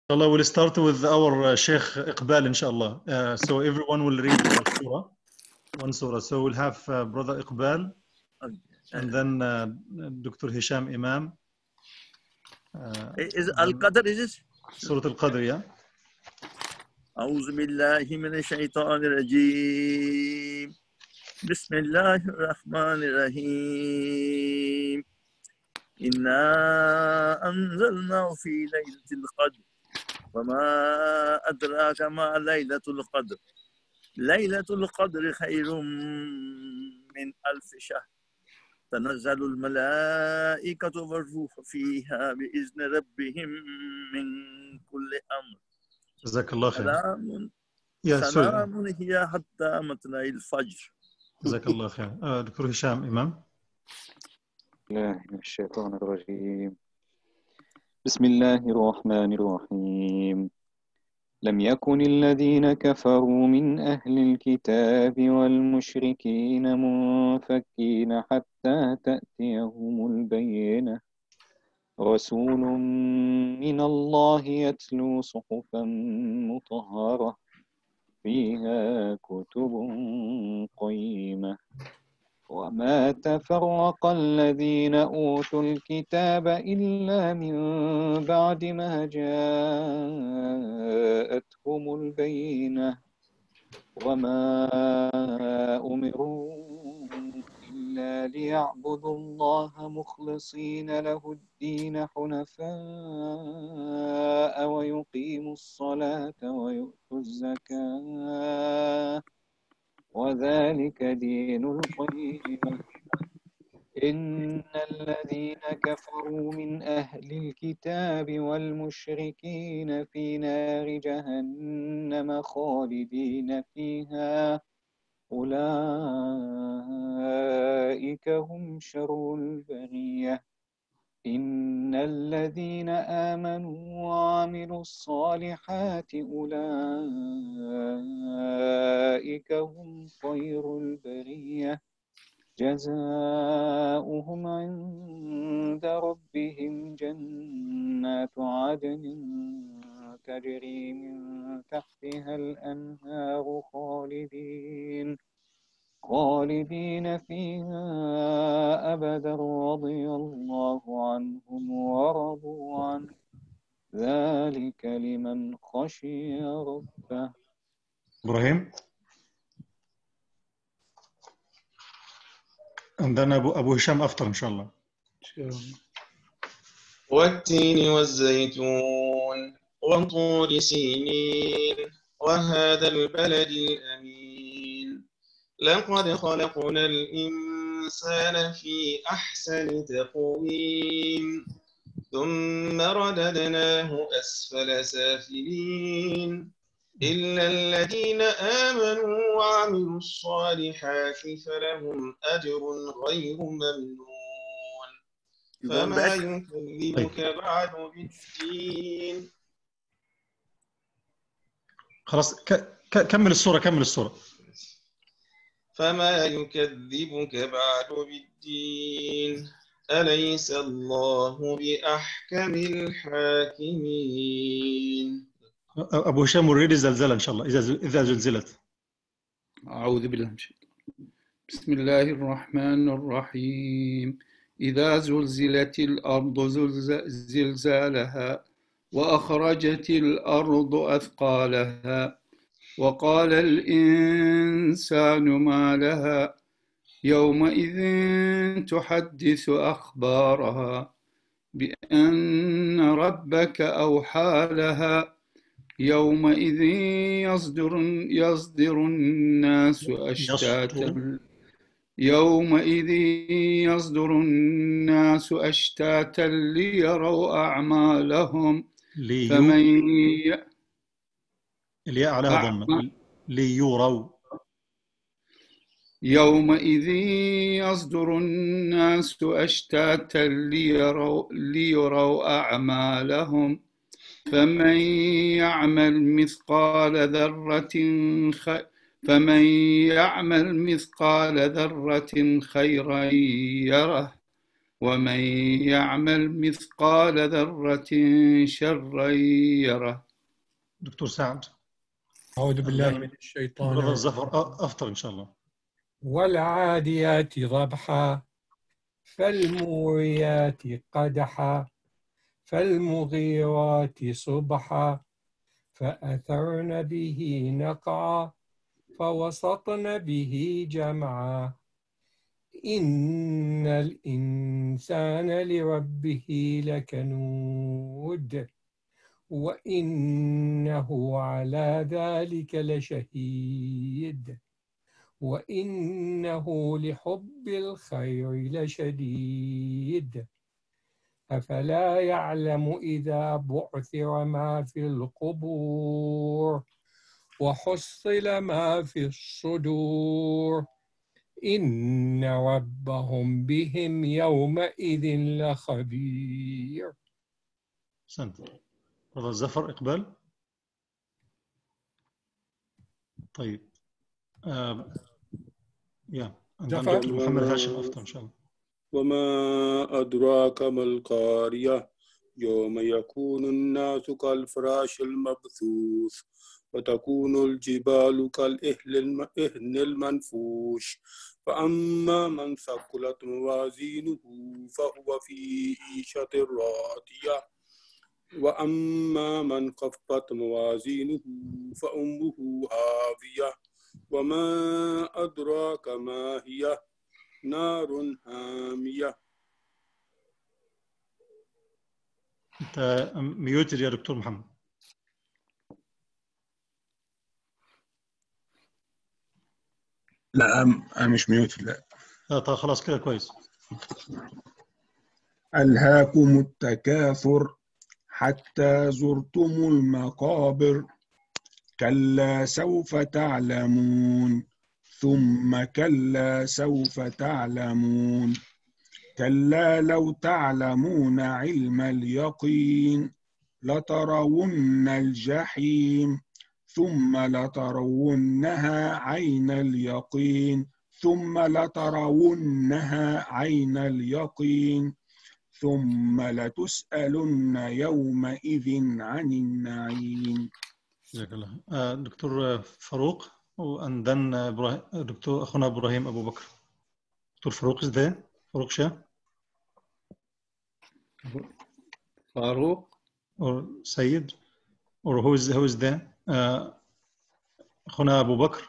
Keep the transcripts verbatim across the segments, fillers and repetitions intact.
Allah will start with our Sheikh Iqbal, inshallah. Uh, so everyone will read uh, surah, one surah. So we'll have uh, Brother Iqbal, and then uh, Doctor Hisham Emam. Uh, is Al-Qadr, is it? Surah Al-Qadr, yeah. أعوذ بالله من الشيطان الرجيم بسم الله الرحمن الرحيم إنا أنزلناه في ليلة القدر وما أدراك ما ليلة القدر ليلة القدر خير من ألف شهر تنزل الملائكة والروح فيها بإذن ربهم من كل أمر جزاك الله خير. سلام Yeah, sorry. سلام هي حتى مطلع الفجر. جزاك الله خير. Uh, Doctor Hisham Emam. الله من الشيطان الرجيم. بسم الله الرحمن الرحيم. لم يكن الذين كفروا من أهل الكتاب والمشركين منفكين حتى تأتيهم البينة رسول من الله يتلو صحفا مطهرة فيها كتب قيمة وما تفرق الذين أوتوا الكتاب إلا من بعد ما جاءتهم البينة وما أمروا إلا ليعبدوا الله مخلصين له الدين حنفاء ويقيموا الصلاة ويؤتوا الزكاة وذلك دين القيمة إن الذين كفروا من أهل الكتاب والمشركين في نار جهنم خالدين فيها أولئك هم شر البرية إن الذين آمنوا وعملوا الصالحات أولئك هم خير البرية جزاؤهم عند ربهم جنات عدن تجري من تحتها الأنهار خالدين خالدين فيها أبدا رضي الله عنهم ورضوا عنه ذلك لمن خشي ربه. إبراهيم. And then Abu, Abu Hisham after, inshallah. والتين والزيتون وطور سينين وهذا البلد الأمين لقد خلقنا الإنسان في أحسن تقويم ثم رددناه أسفل سافلين إلا الذين آمنوا وعملوا الصالحات فلهم أجر غير ممنون فما يكذبك بعد بالدين. خلاص ك... ك... كمل السورة كمل السورة. فما يكذبك بعد بالدين أليس الله بأحكم الحاكمين. أبو هشام وريد زلزلة إن شاء الله إذا إذا زلزلت. أعوذ بالله من الشيطان. بسم الله الرحمن الرحيم. إذا زلزلت الأرض زلزالها وأخرجت الأرض أثقالها وقال الإنسان ما لها يومئذ تحدث أخبارها بأن ربك أوحى لها يومئذ يصدر يصدر الناس أشتاتا يومئذ يصدر الناس أشتاتا ليروا أعمالهم ليو... فمن ي... الياء عليها ضمة ليروا يومئذ يصدر الناس أشتاتا ليروا, ليروا أعمالهم فمن يعمل مثقال ذرة خ... فمن يعمل مثقال ذرة خيرا يره ومن يعمل مثقال ذرة شرا يره. دكتور سعد. أعوذ بالله من الشيطان برضه الرجيم. الظفر أفطر إن شاء الله. والعاديات ضبحا فالموريات قدحا فالمغيرات صبحا فأثرن به نقعا فوسطن به جمعا إن الإنسان لربه لكنود وإنه على ذلك لشهيد وإنه لحب الخير لشديد أفلا يعلم إذا بعثر ما في القبور وحصل ما في الصدور إن ربهم بهم يومئذ لخبير. أحسنت. برضه الظفر إقبال. طيب آه. يا دكتور محمد هاشم أفطر إن شاء الله. وما أدراك ما القارية يوم يكون الناس كالفراش المبثوث وتكون الجبال كالإهن المنفوش فأما من ثقلت موازينه فهو في عيشة راضية وأما من خفت موازينه فأمه هاوية وما أدراك ما هي نار هامية. أنت ميوتد يا دكتور محمد. لا أنا مش ميوتد. لا لا طيب خلاص كده كويس. ألهاكم التكاثر حتى زرتم المقابر كلا سوف تعلمون ثم كلا سوف تعلمون كلا لو تعلمون علم اليقين لترون الجحيم ثم لترونها عين اليقين ثم لترونها عين اليقين ثم لتسألن يومئذ عن النعيم. جزاك الله. آه دكتور فاروق وأندن دكتور أخونا إبراهيم أبو بكر. دكتور فاروق is there? فاروق شاه فاروق or سيد or who is who is there? آه أخونا أبو بكر.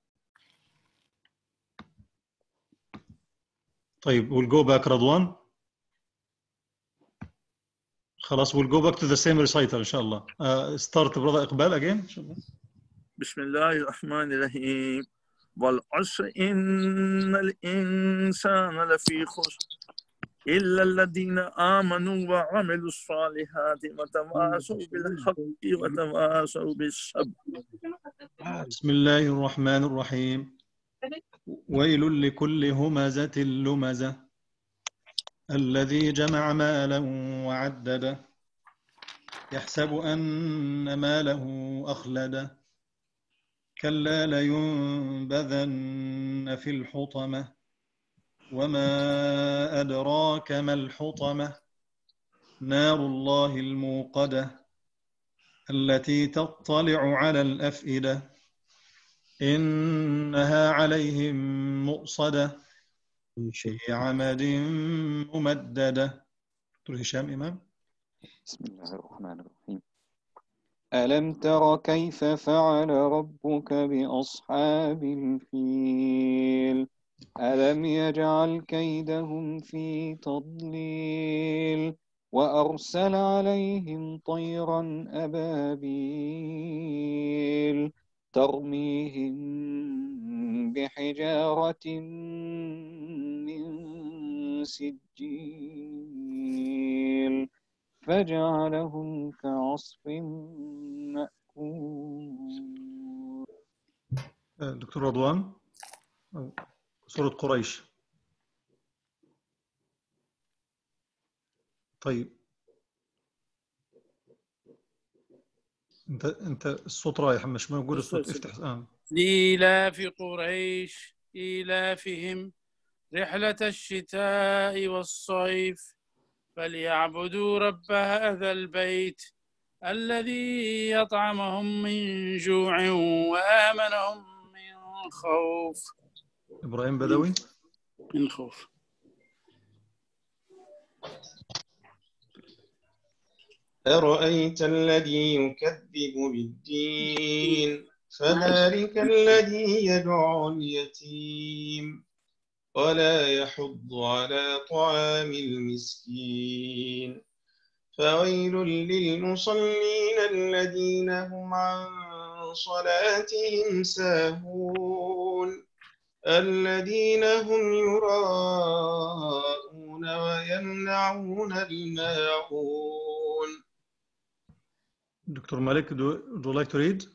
طيب we'll go back رضوان. خلاص we'll go back to the same recital إن شاء الله. uh, start brother إقبال again إن شاء الله. بسم الله الرحمن الرحيم والعصر إن الإنسان لفي خسر إلا الذين آمنوا وعملوا الصالحات وتواصوا بالحق وتواصوا بالصبر. بسم الله الرحمن الرحيم ويل لكل همزة لمزة الذي جمع مالا وعدده يحسب أن ماله أخلده كلا لينبذن في الحطمة وما أدراك ما الحطمة نار الله الموقدة التي تطلع على الأفئدة إنها عليهم مؤصدة في عمد ممددة. دكتور هشام إمام. بسم الله الرحمن الرحيم ألم تر كيف فعل ربك بأصحاب الفيل ألم يجعل كيدهم في تضليل وأرسل عليهم طيرا أبابيل ترميهم بحجارة من سجيل فجعلهم كعصف مأكول. دكتور رضوان سورة قريش. طيب انت انت الصوت رايح مش موجود الصوت. افتح. اه لإيلاف قريش إيلافهم رحلة الشتاء والصيف فليعبدوا رب هذا البيت الذي يطعمهم من جوع وآمنهم من خوف. إبراهيم بدوي. من خوف. أرأيت الذي يكذب بالدين فذلك الذي يدعو اليتيم ولا يحض على طعام المسكين فويل للمصلين الذين هم عن صلاتهم ساهون الذين هم يراءون ويمنعون الماعون. Doctor Malik, do, do you like to read?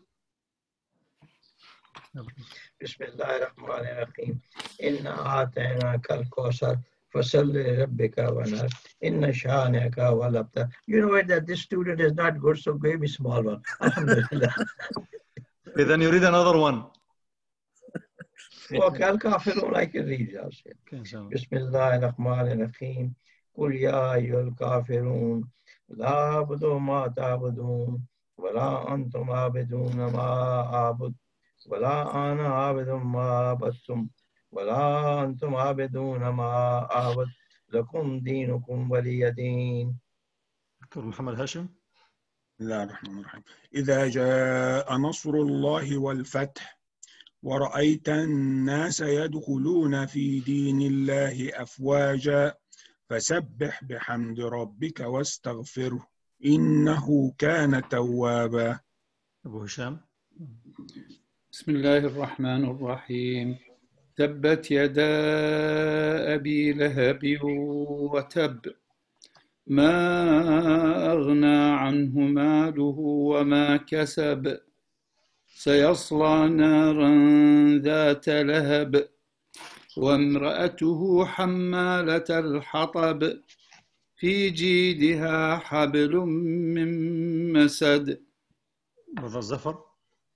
بسم الله الرحمن الرحيم. إنا أعطيناك الكوثر فصل لربك وانحر إن شانئك هو الأبتر. You know that this student is not good, so give me small one. Alhamdulillah. Okay, then you read another one. Okay, الكافرون I can read also. بسم الله الرحمن الرحيم. قل يا أيها الكافرون لا أعبد ما تعبدون ولا أنتم عابدون ما أعبد ولا أنا عابد ما عبدتم ولا أنتم عابدون ما أعبد لكم دينكم ولي دين. دكتور محمد هاشم. بسم الله الرحمن الرحيم. إذا جاء نصر الله والفتح ورأيت الناس يدخلون في دين الله أفواجا فسبح بحمد ربك واستغفره إنه كان توابا. أبو هشام. بسم الله الرحمن الرحيم. تبت يدا أبي لهب وتب ما أغنى عنه ماله وما كسب سيصلى نارا ذات لهب وامرأته حمالة الحطب في جيدها حبل من مسد. برضه الزفر.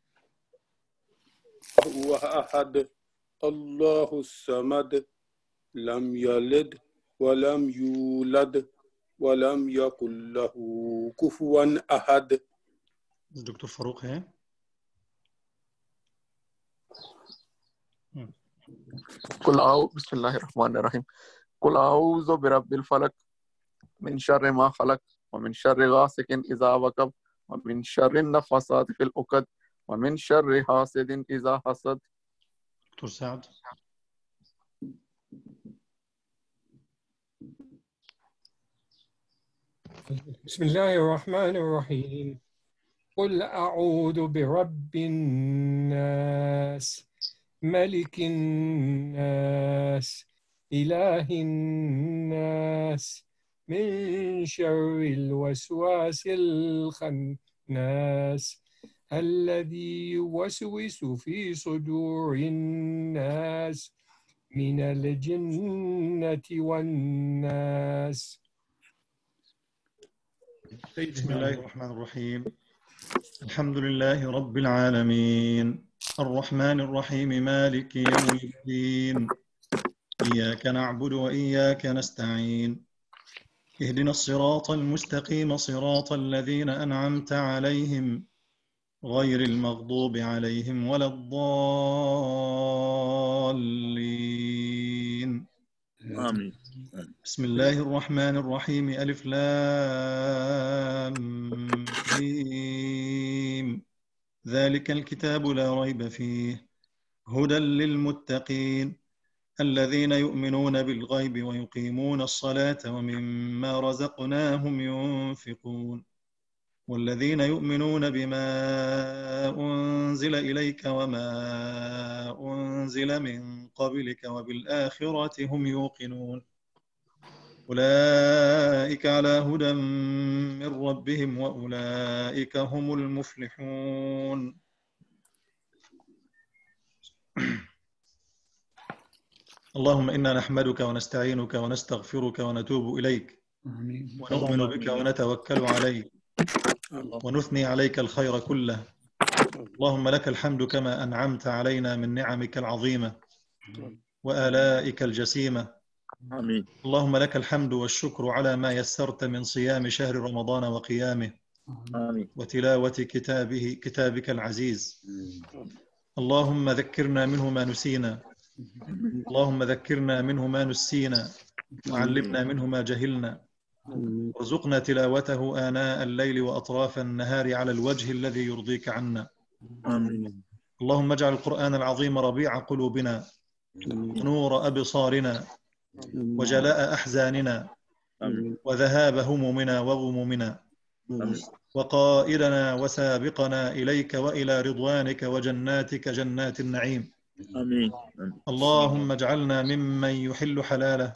هو أحد الله الصمد لم يلد ولم يولد ولم يكن له كفوا أحد. دكتور فاروق هي. قل أعوذ بسم الله الرحمن الرحيم. قل أعوذ برب الفلق من شر ما خلق ومن شر غاسق إذا وقب ومن شر النفاثات في العقد ومن شر حاسد إذا حسد. دكتور سعد. بسم الله الرحمن الرحيم. قل أعوذ برب الناس ملك الناس إله الناس من شر الوسواس الخناس الذي يوسوس في صدور الناس من الجنة والناس. بسم الله الرحمن الرحيم. الحمد لله رب العالمين الرحمن الرحيم مالك يوم الدين إياك نعبد وإياك نستعين اهدنا الصراط المستقيم صراط الذين أنعمت عليهم غير المغضوب عليهم ولا الضالين. آمين. بسم الله الرحمن الرحيم ألف لام ميم ذلك الكتاب لا ريب فيه هدى للمتقين الذين يؤمنون بالغيب ويقيمون الصلاة ومما رزقناهم ينفقون والذين يؤمنون بما أنزل إليك وما أنزل من قبلك وبالآخرة هم يوقنون أولئك على هدى من ربهم وأولئك هم المفلحون. اللهم إنا نحمدك ونستعينك ونستغفرك ونتوب إليك ونؤمن بك ونتوكل عليك ونثني عليك الخير كله. اللهم لك الحمد كما أنعمت علينا من نعمك العظيمة وآلائك الجسيمة. آمين. اللهم لك الحمد والشكر على ما يسرت من صيام شهر رمضان وقيامه آمين. وتلاوة كتابه كتابك العزيز. اللهم ذكرنا منه ما نسينا، اللهم ذكرنا منه ما نسينا، وعلمنا منه ما جهلنا، وارزقنا تلاوته آناء الليل وأطراف النهار على الوجه الذي يرضيك عنا. آمين. اللهم اجعل القرآن العظيم ربيع قلوبنا ونور أبصارنا وجلاء أحزاننا وذهاب همومنا وغمومنا، وقائدنا وسابقنا إليك وإلى رضوانك وجناتك جنات النعيم. آمين. اللهم اجعلنا ممن يحل حلاله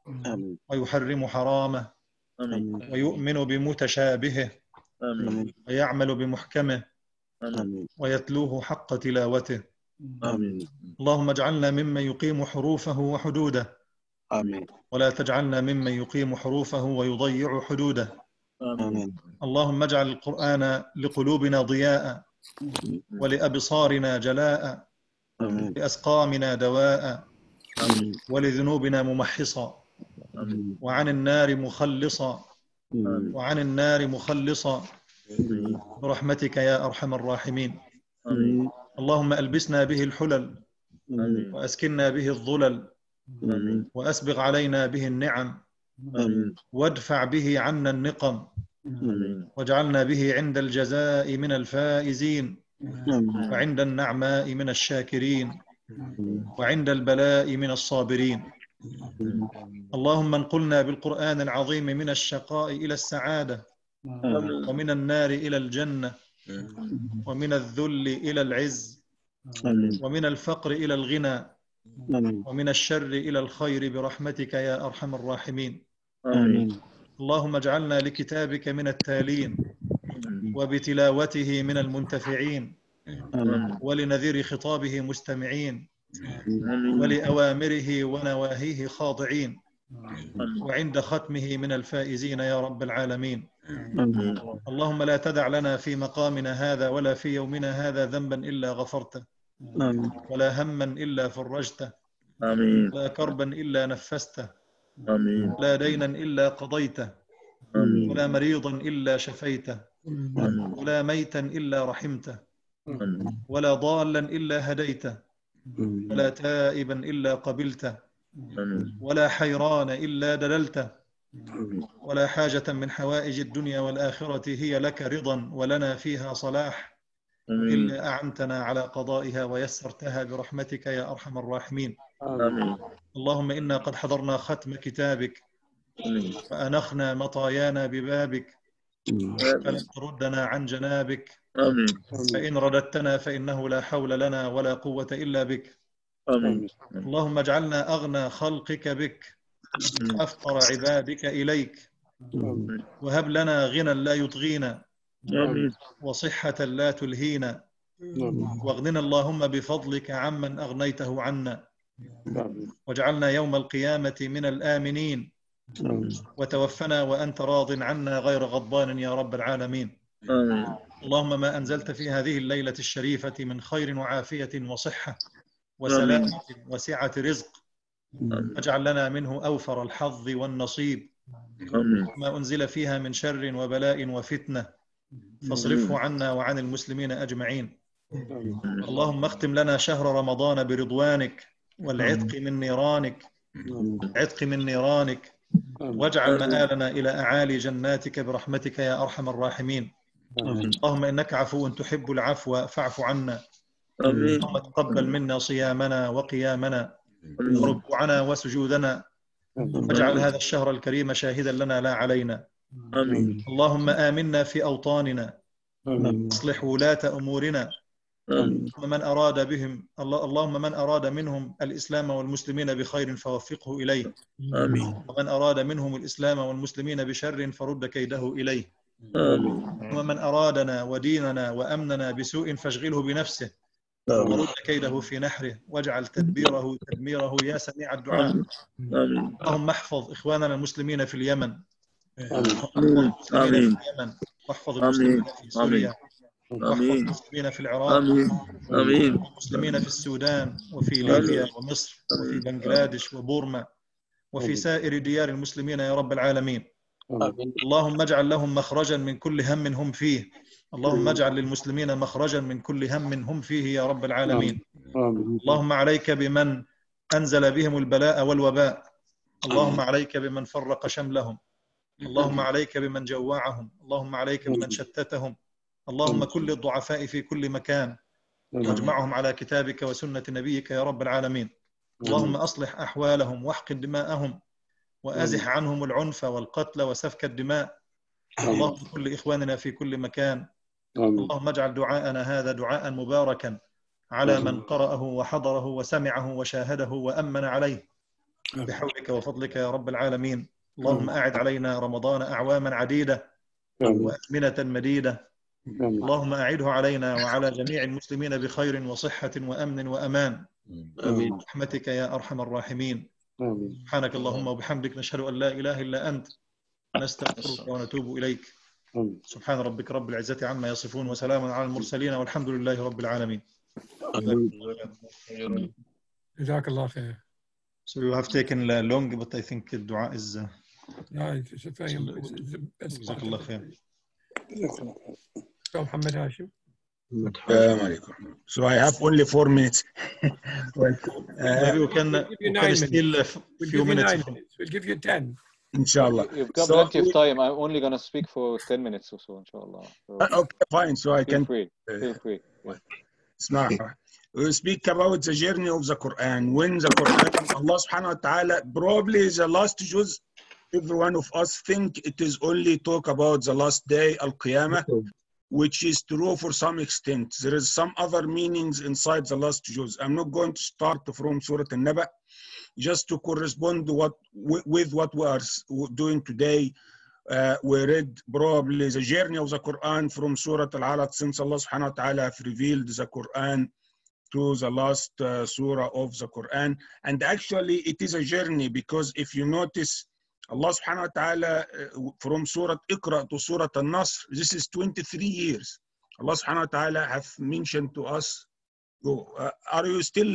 ويحرم حرامه آمين. ويؤمن بمتشابهه آمين. ويعمل بمحكمه آمين. ويتلوه حق تلاوته. آمين. اللهم اجعلنا ممن يقيم حروفه وحدوده، آمين. ولا تجعلنا ممن يقيم حروفه ويضيع حدوده. آمين. اللهم اجعل القرآن لقلوبنا ضياء ولأبصارنا جلاء آمين. لأسقامنا دواء آمين. ولذنوبنا ممحصا آمين. وعن النار مخلصا آمين. وعن النار مخلصا آمين. برحمتك يا أرحم الراحمين. آمين. اللهم ألبسنا به الحلل آمين. وأسكننا به الظلل آمين. وأسبغ علينا به النعم آمين. وادفع به عنا النقم آمين. واجعلنا به عند الجزاء من الفائزين آمين. وعند النعماء من الشاكرين وعند البلاء من الصابرين. اللهم انقلنا بالقرآن العظيم من الشقاء إلى السعادة آمين. ومن النار إلى الجنة ومن الذل إلى العز آمين. ومن الفقر إلى الغنى آمين. ومن الشر إلى الخير برحمتك يا أرحم الراحمين. آمين. اللهم اجعلنا لكتابك من التالين وبتلاوته من المنتفعين آمين. ولنذير خطابه مستمعين آمين. ولأوامره ونواهيه خاضعين آمين. وعند ختمه من الفائزين يا رب العالمين. آمين. اللهم لا تدع لنا في مقامنا هذا ولا في يومنا هذا ذنبا إلا غفرته آمين. ولا هما إلا فرجته آمين. ولا كربا إلا نفسته آمين. ولا دينا إلا قضيته آمين. ولا مريضا إلا شفيته آمين. ولا ميتا إلا رحمته آمين. ولا ضالا إلا هديته ولا تائبا إلا قبلته آمين. ولا حيران إلا دللته آمين. ولا حاجة من حوائج الدنيا والآخرة هي لك رضا ولنا فيها صلاح آمين. إلا أعنتنا على قضائها ويسرتها برحمتك يا أرحم الراحمين. آمين. اللهم إنا قد حضرنا ختم كتابك آمين. فأنخنا مطايانا ببابك فلن تردنا عن جنابك آمين. فإن رددتنا فإنه لا حول لنا ولا قوة إلا بك. آمين. اللهم اجعلنا أغنى خلقك بك وأفقر عبادك إليك آمين. وهب لنا غنى لا يطغينا آمين. وصحة لا تلهينا واغننا اللهم بفضلك عمن أغنيته عنا واجعلنا يوم القيامة من الآمنين وتوفنا وأنت راض عنا غير غضبان يا رب العالمين. آمين. اللهم ما أنزلت في هذه الليلة الشريفة من خير وعافية وصحة وسلامة وسعة رزق اجعل لنا منه أوفر الحظ والنصيب. آمين. ما أنزل فيها من شر وبلاء وفتنة فاصرفه عنا وعن المسلمين أجمعين. اللهم اختم لنا شهر رمضان برضوانك والعتق من نيرانك عتق من نيرانك واجعل مآلنا إلى أعالي جناتك برحمتك يا أرحم الراحمين. اللهم إنك عفو تحب العفو فاعف عنا. اللهم تقبل منا صيامنا وقيامنا وركوعنا وسجودنا واجعل هذا الشهر الكريم شاهدا لنا لا علينا. آمين. اللهم آمنا في أوطاننا اصلح ولاة أمورنا. من أراد بهم اللهم من أراد منهم الإسلام والمسلمين بخير فوفقه إليه. آمين. ومن أراد منهم الإسلام والمسلمين بشر فرد كيده إليه. آمين. ومن أرادنا وديننا وأمننا بسوء فاشغله بنفسه ورد كيده في نحره واجعل تدبيره تدميره يا سميع الدعاء. آمين. اللهم احفظ إخواننا المسلمين في اليمن آمين. واحفظ المسلمين في اليمن واحفظ المسلمين في سوريا واحفظ آمين المسلمين في العراق آمين آمين والمسلمين في السودان وفي ليبيا ومصر وفي بنغلاديش وبورما وفي سائر ديار المسلمين يا رب العالمين. اللهم اجعل لهم مخرجا من كل هم هم فيه. اللهم اجعل للمسلمين مخرجا من كل هم هم فيه يا رب العالمين. اللهم عليك بمن أنزل بهم البلاء والوباء. اللهم عليك بمن فرق شملهم. اللهم عليك بمن جوعهم. اللهم عليك بمن شتتهم. اللهم كل الضعفاء في كل مكان واجمعهم على كتابك وسنة نبيك يا رب العالمين. اللهم أصلح أحوالهم واحقن دماءهم وأزح عنهم العنف والقتل وسفك الدماء. اللهم كل إخواننا في كل مكان. اللهم اجعل دعاءنا هذا دعاء مباركا على من قرأه وحضره وسمعه وشاهده وأمن عليه بحولك وفضلك يا رب العالمين. اللهم أعد علينا رمضان أعواما عديدة وأزمنة مديدة. اللهم أعده علينا وعلى جميع المسلمين بخير وصحة وأمن وأمان برحمتك يا أرحم الراحمين. سبحانك اللهم وبحمدك نشهد أن لا إله إلا أنت نستغفرك ونتوب إليك. سبحان ربك رب العزة عما يصفون وسلام على المرسلين والحمد لله رب العالمين. جزاك الله خير. So you have taken long, but I think dua is. Uh, لا فاهم. جزاك الله خير. محمد هاشم. السلام عليكم. So I have only four minutes. well, uh, maybe we can, we can still a few minutes. minutes. We'll give you ten. Inshallah. You've got so, plenty of time. I'm only going to speak for ten minutes or so, inshallah. So uh, okay, fine. So I feel can. Free. Feel free. Yeah. We speak about the journey of the Quran. When the Quran, Allah subhanahu wa ta'ala, probably the last juz, every one of us think it is only talk about the last day, Al-Qiyamah, which is true for some extent. There is some other meanings inside the last juz. I'm not going to start from Surah An-Naba, just to correspond to what, with what we are doing today. Uh, we read probably the journey of the Quran from Surah Al-Alaq, since Allah subhanahu wa ta'ala have revealed the Quran to the last uh, surah of the Quran. And actually it is a journey, because if you notice, Allah subhanahu wa ta'ala uh, from Surah Iqra to Surah An-Nasr, this is twenty-three years. Allah subhanahu wa ta'ala have mentioned to us, oh, uh, are you still,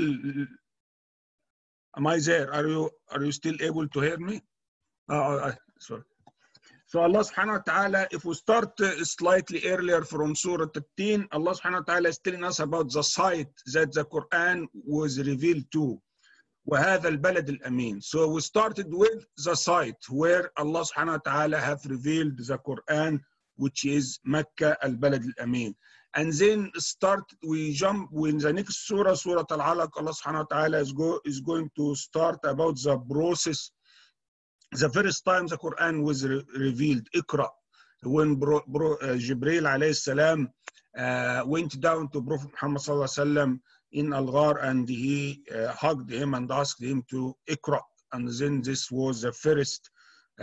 am I there? Are you, are you still able to hear me? Oh, uh, sorry. So Allah subhanahu wa ta'ala, if we start uh, slightly earlier from Surah At-Tin, Allah subhanahu wa ta'ala is telling us about the site that the Quran was revealed to. وَهَذَا الْبَلَدِ الْأَمِينَ. So we started with the site where Allah subhanahu wa ta'ala have revealed the Quran, which is Mecca al-Balad al-Amin. And then start, we jump, in the next surah, Surah Al-Alaq, Allah subhanahu wa ta'ala is, go, is going to start about the process. The first time the Quran was re revealed, Iqra, when bro, bro, uh, Jibreel alayhi salam uh, went down to Prophet Muhammad sallallahu alaihi wasallam in Al-Ghar, and he uh, hugged him and asked him to Iqra. And then this was the first uh,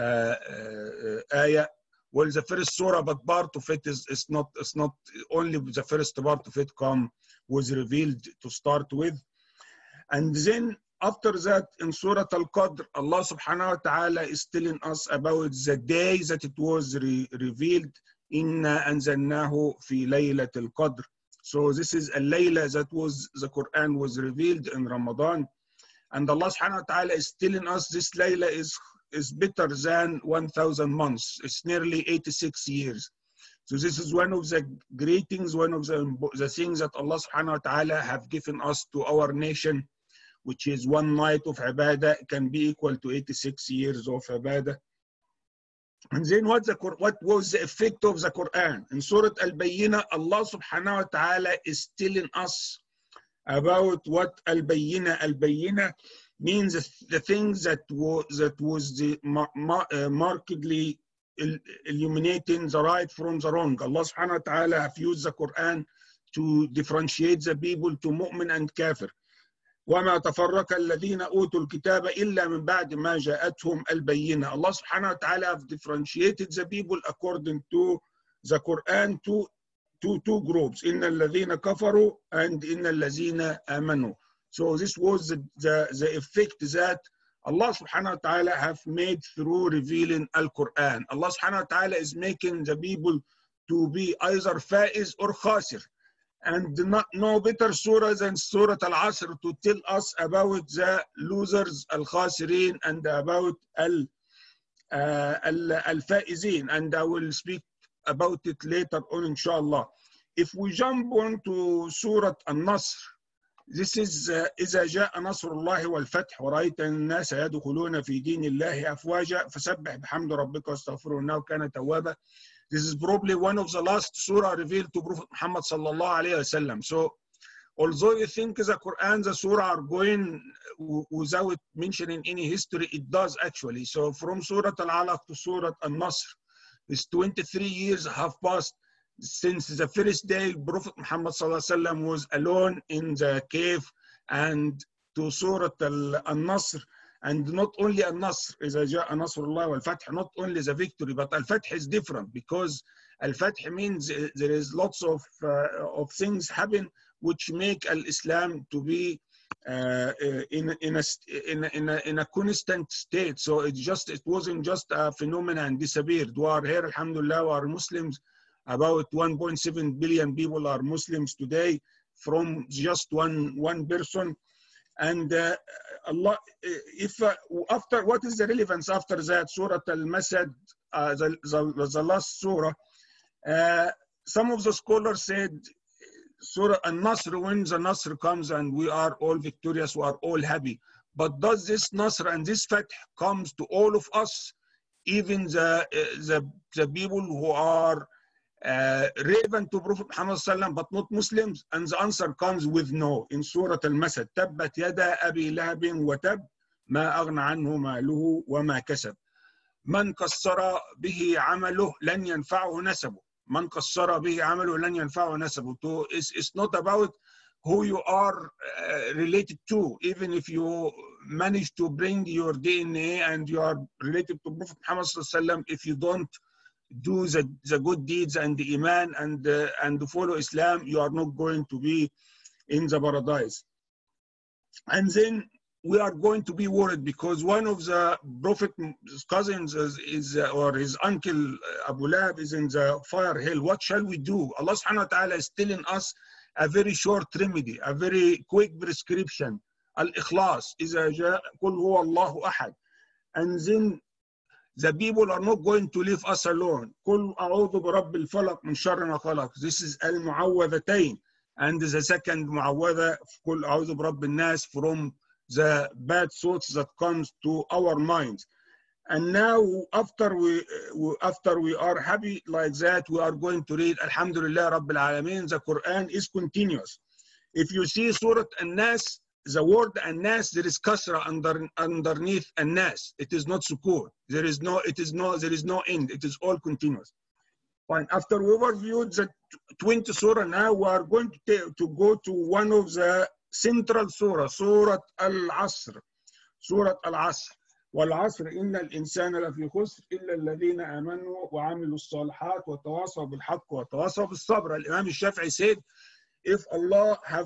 uh, ayah. Well, the first surah, but part of it is, is not, it's not only the first part of it come was revealed to start with. And then after that, in Surah Al-Qadr, Allah subhanahu wa ta'ala is telling us about the day that it was re revealed. Inna anzalnahu fi laylat al-Qadr. So this is a layla that was, the Quran was revealed in Ramadan. And Allah subhanahu wa ta'ala is telling us this layla is, is better than one thousand months. It's nearly eighty-six years. So this is one of the greetings, one of the, the things that Allah subhanahu wa ta'ala have given us to our nation, which is one night of ibadah can be equal to eighty-six years of ibadah. And then what, the, what was the effect of the Quran? In Surah Al-Bayyinah, Allah subhanahu wa ta'ala is telling us about what Al-Bayyinah. Al-Bayyinah means the things that was, that was the mar mar uh, markedly illuminating the right from the wrong. Allah subhanahu wa ta'ala have used the Quran to differentiate the people to mu'min and kafir. وَمَا تَفَرَّقَ الَّذِينَ أُوتُوا الْكِتَابَ إِلَّا مِنْ بَعْدِ مَا جَاءَتْهُمْ الْبَيِّنَةُ. Allah subhanahu wa ta'ala have differentiated the people according to the Quran to, to two groups, إِنَّ الَّذِينَ كَفَرُوا and إِنَّ الَّذِينَ آمَنُوا. So this was the, the, the effect that Allah subhanahu wa ta'ala have made through revealing Al-Quran. Allah subhanahu wa ta'ala is making the people to be either faiz or khasir. And not, no better surah than Surah Al-Asr to tell us about the losers, al-khasirin, and about al, uh, al, al-faizin. And I will speak about it later on, inshallah. If we jump on to Surah Al-Nasr, this is إذا جاء نصر الله والفتح ورأيت الناس يدخلون في دين الله أفواجا فسبح بحمد ربك واستغفره إنه كان توابا. This is probably one of the last surah revealed to Prophet Muhammad sallallahu alayhi wa sallam. So, although you think the Quran, the surah are going without mentioning any history, it does actually. So, from Surah Al-Alaq to Surah Al-Nasr, it's twenty-three years have passed since the first day Prophet Muhammad sallallahu alayhi wa sallam was alone in the cave, and to Surah Al-Nasr. And not only Al-Nasr, إذا جاء نصر الله والفتح, not only the victory, but Al-Fatih is different, because Al-Fatih means there is lots of, uh, of things happen which make Al-Islam to be uh, in, in, a, in, a, in, a, in a constant state. So it just it wasn't just a phenomenon and disappeared. We are here, alhamdulillah, we are Muslims. About one point seven billion people are Muslims today from just one, one person. And uh, Allah, if uh, after, what is the relevance after that? Surah Al-Masad, uh, the, the, the last surah. Uh, some of the scholars said Surah Al-Nasr, when the Nasr comes and we are all victorious, we are all happy. But does this Nasr and this Fatih comes to all of us, even the, uh, the, the people who are Uh, relevant to Prophet Muhammad sallam, but not Muslims? And the answer comes with no. In Surah Al-Masad, تبت يدا أبي لهب وتب ما أغنى عنه ماله وما كسب من قصر به عمله لن ينفعه نسبه من قصر به عمله لن ينفعه نسبه. So it's, it's not about who you are uh, related to. Even if you manage to bring your D N A and you are related to Prophet Muhammad sallam, if you don't do the, the good deeds and the Iman and, uh, and follow Islam, you are not going to be in the paradise. And then we are going to be worried because one of the Prophet's cousins is, is uh, or his uncle Abu Lahab is in the fire hell. What shall we do? Allah subhanahu wa ta'ala is telling us a very short remedy, a very quick prescription. Al-Ikhlas, إذا جاء قل هو الله أحد. And then the people are not going to leave us alone. قل أعوذ برب الفلق من شر ما خلق. This is al-mu'awwadhatayn. And the second mu'awwadha, قل أعوذ برب الناس, from the bad thoughts that comes to our minds. And now after we after we are happy like that, we are going to read Alhamdulillah Rabbil Alameen. The Quran is continuous. If you see Surah An-Nas, the word An-Nas, there is kasra under, underneath An-Nas. It is not sukoon. There is no, it is no, there is no end. It is all continuous. Fine. After we overviewed the twentieth surah, now we are going to, to go to one of the central surah, Surah Al-Asr. Surah Al-Asr. والعصر إن الإنسان لفي خسر إلا الذين آمنوا وعملوا الصالحات وتواصوا بالحق وتواصوا بالصبر. Imam Shafi'i said, if Allah have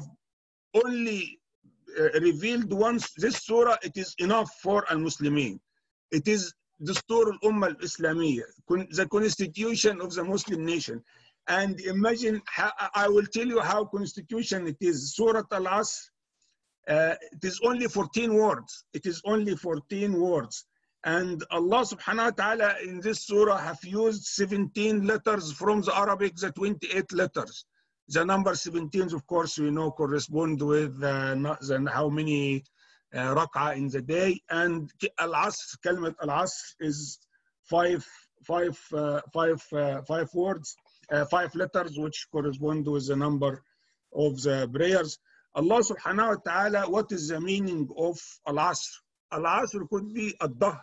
only uh, revealed once this surah, it is enough for al-Muslimin. It is Dastur al-Ummah al-Islamiyya, the constitution of the Muslim nation. And imagine, how, I will tell you how constitution it is. Surah Al-Asr, Uh, it is only fourteen words. It is only fourteen words. And Allah subhanahu wa ta'ala in this surah have used seventeen letters from the Arabic, the twenty-eight letters. The number seventeen, of course, we know correspond with uh, the, how many uh, rak'ah in the day. And Al-Asr, Kalmat Al-Asr is five, five, uh, five, uh, five words, uh, five letters, which correspond with the number of the prayers. Allah subhanahu wa ta'ala, what is the meaning of Al-Asr? Al-Asr could be Ad-Dahr.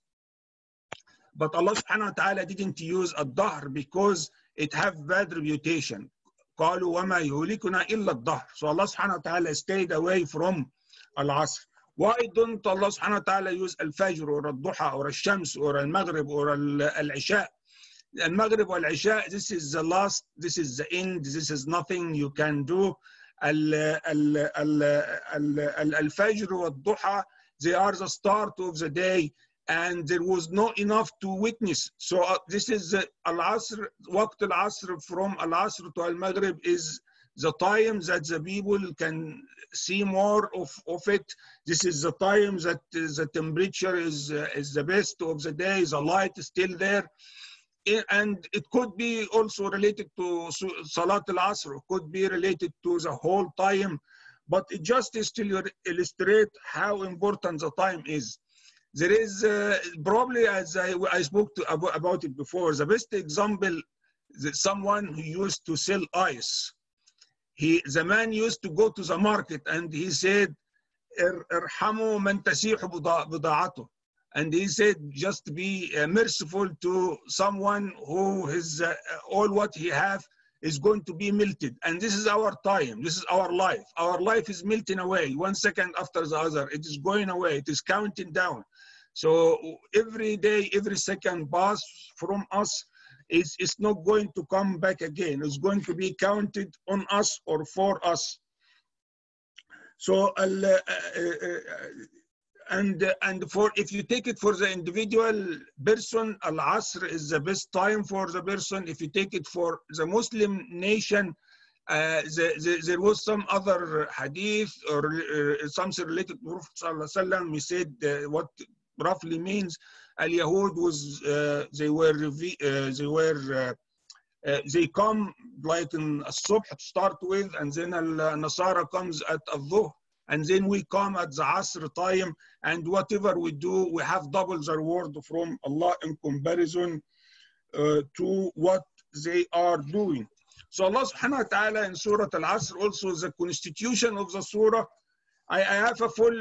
But Allah subhanahu wa ta'ala didn't use Ad-Dahr because it have bad reputation. قالوا وما يهلكنا إلا الدهر. So Allah subhanahu wa ta'ala stayed away from Al-Asr. Why don't Allah subhanahu wa ta'ala use Al-Fajr or Al-Duha or Al-Shams or Al-Maghrib or Al-Isha? Al-Maghrib or Al-Isha, this is the last, this is the end, this is nothing you can do. Al-Fajr wa Duha, they are the start of the day, and there was not enough to witness. So uh, this is uh, Al-Asr, Waqt Al-Asr from Al-Asr to Al-Maghrib is the time that the people can see more of, of it. This is the time that uh, the temperature is, uh, is the best of the day, the light is still there. And it could be also related to Salat al-Asr, it could be related to the whole time, but it just is to illustrate how important the time is. There is uh, probably, as I, I spoke to, about, about it before, the best example, that someone who used to sell ice. He, the man used to go to the market and he said, "Irhamu man tasihu bida'atuh." And he said, just be uh, merciful to someone who is uh, all what he have is going to be melted. And this is our time. This is our life. Our life is melting away one second after the other. It is going away. It is counting down. So every day, every second pass from us is, is not going to come back again. It's going to be counted on us or for us. So uh, uh, uh, And, uh, and for if you take it for the individual person, Al-Asr is the best time for the person. If you take it for the Muslim nation, uh, the, the, there was some other hadith or uh, something related to Prophet Sallallahu Alaihi Wasallam. We said uh, what roughly means Al-Yahud was, uh, they were, uh, they were, uh, uh, they come like in As-Subh to start with, and then Al-Nasara comes at Al-Dhuhr. And then we come at the Asr time, and whatever we do, we have double the reward from Allah in comparison uh, to what they are doing. So Allah subhanahu wa ta'ala in Surah Al-Asr, also the constitution of the surah, I, I have a full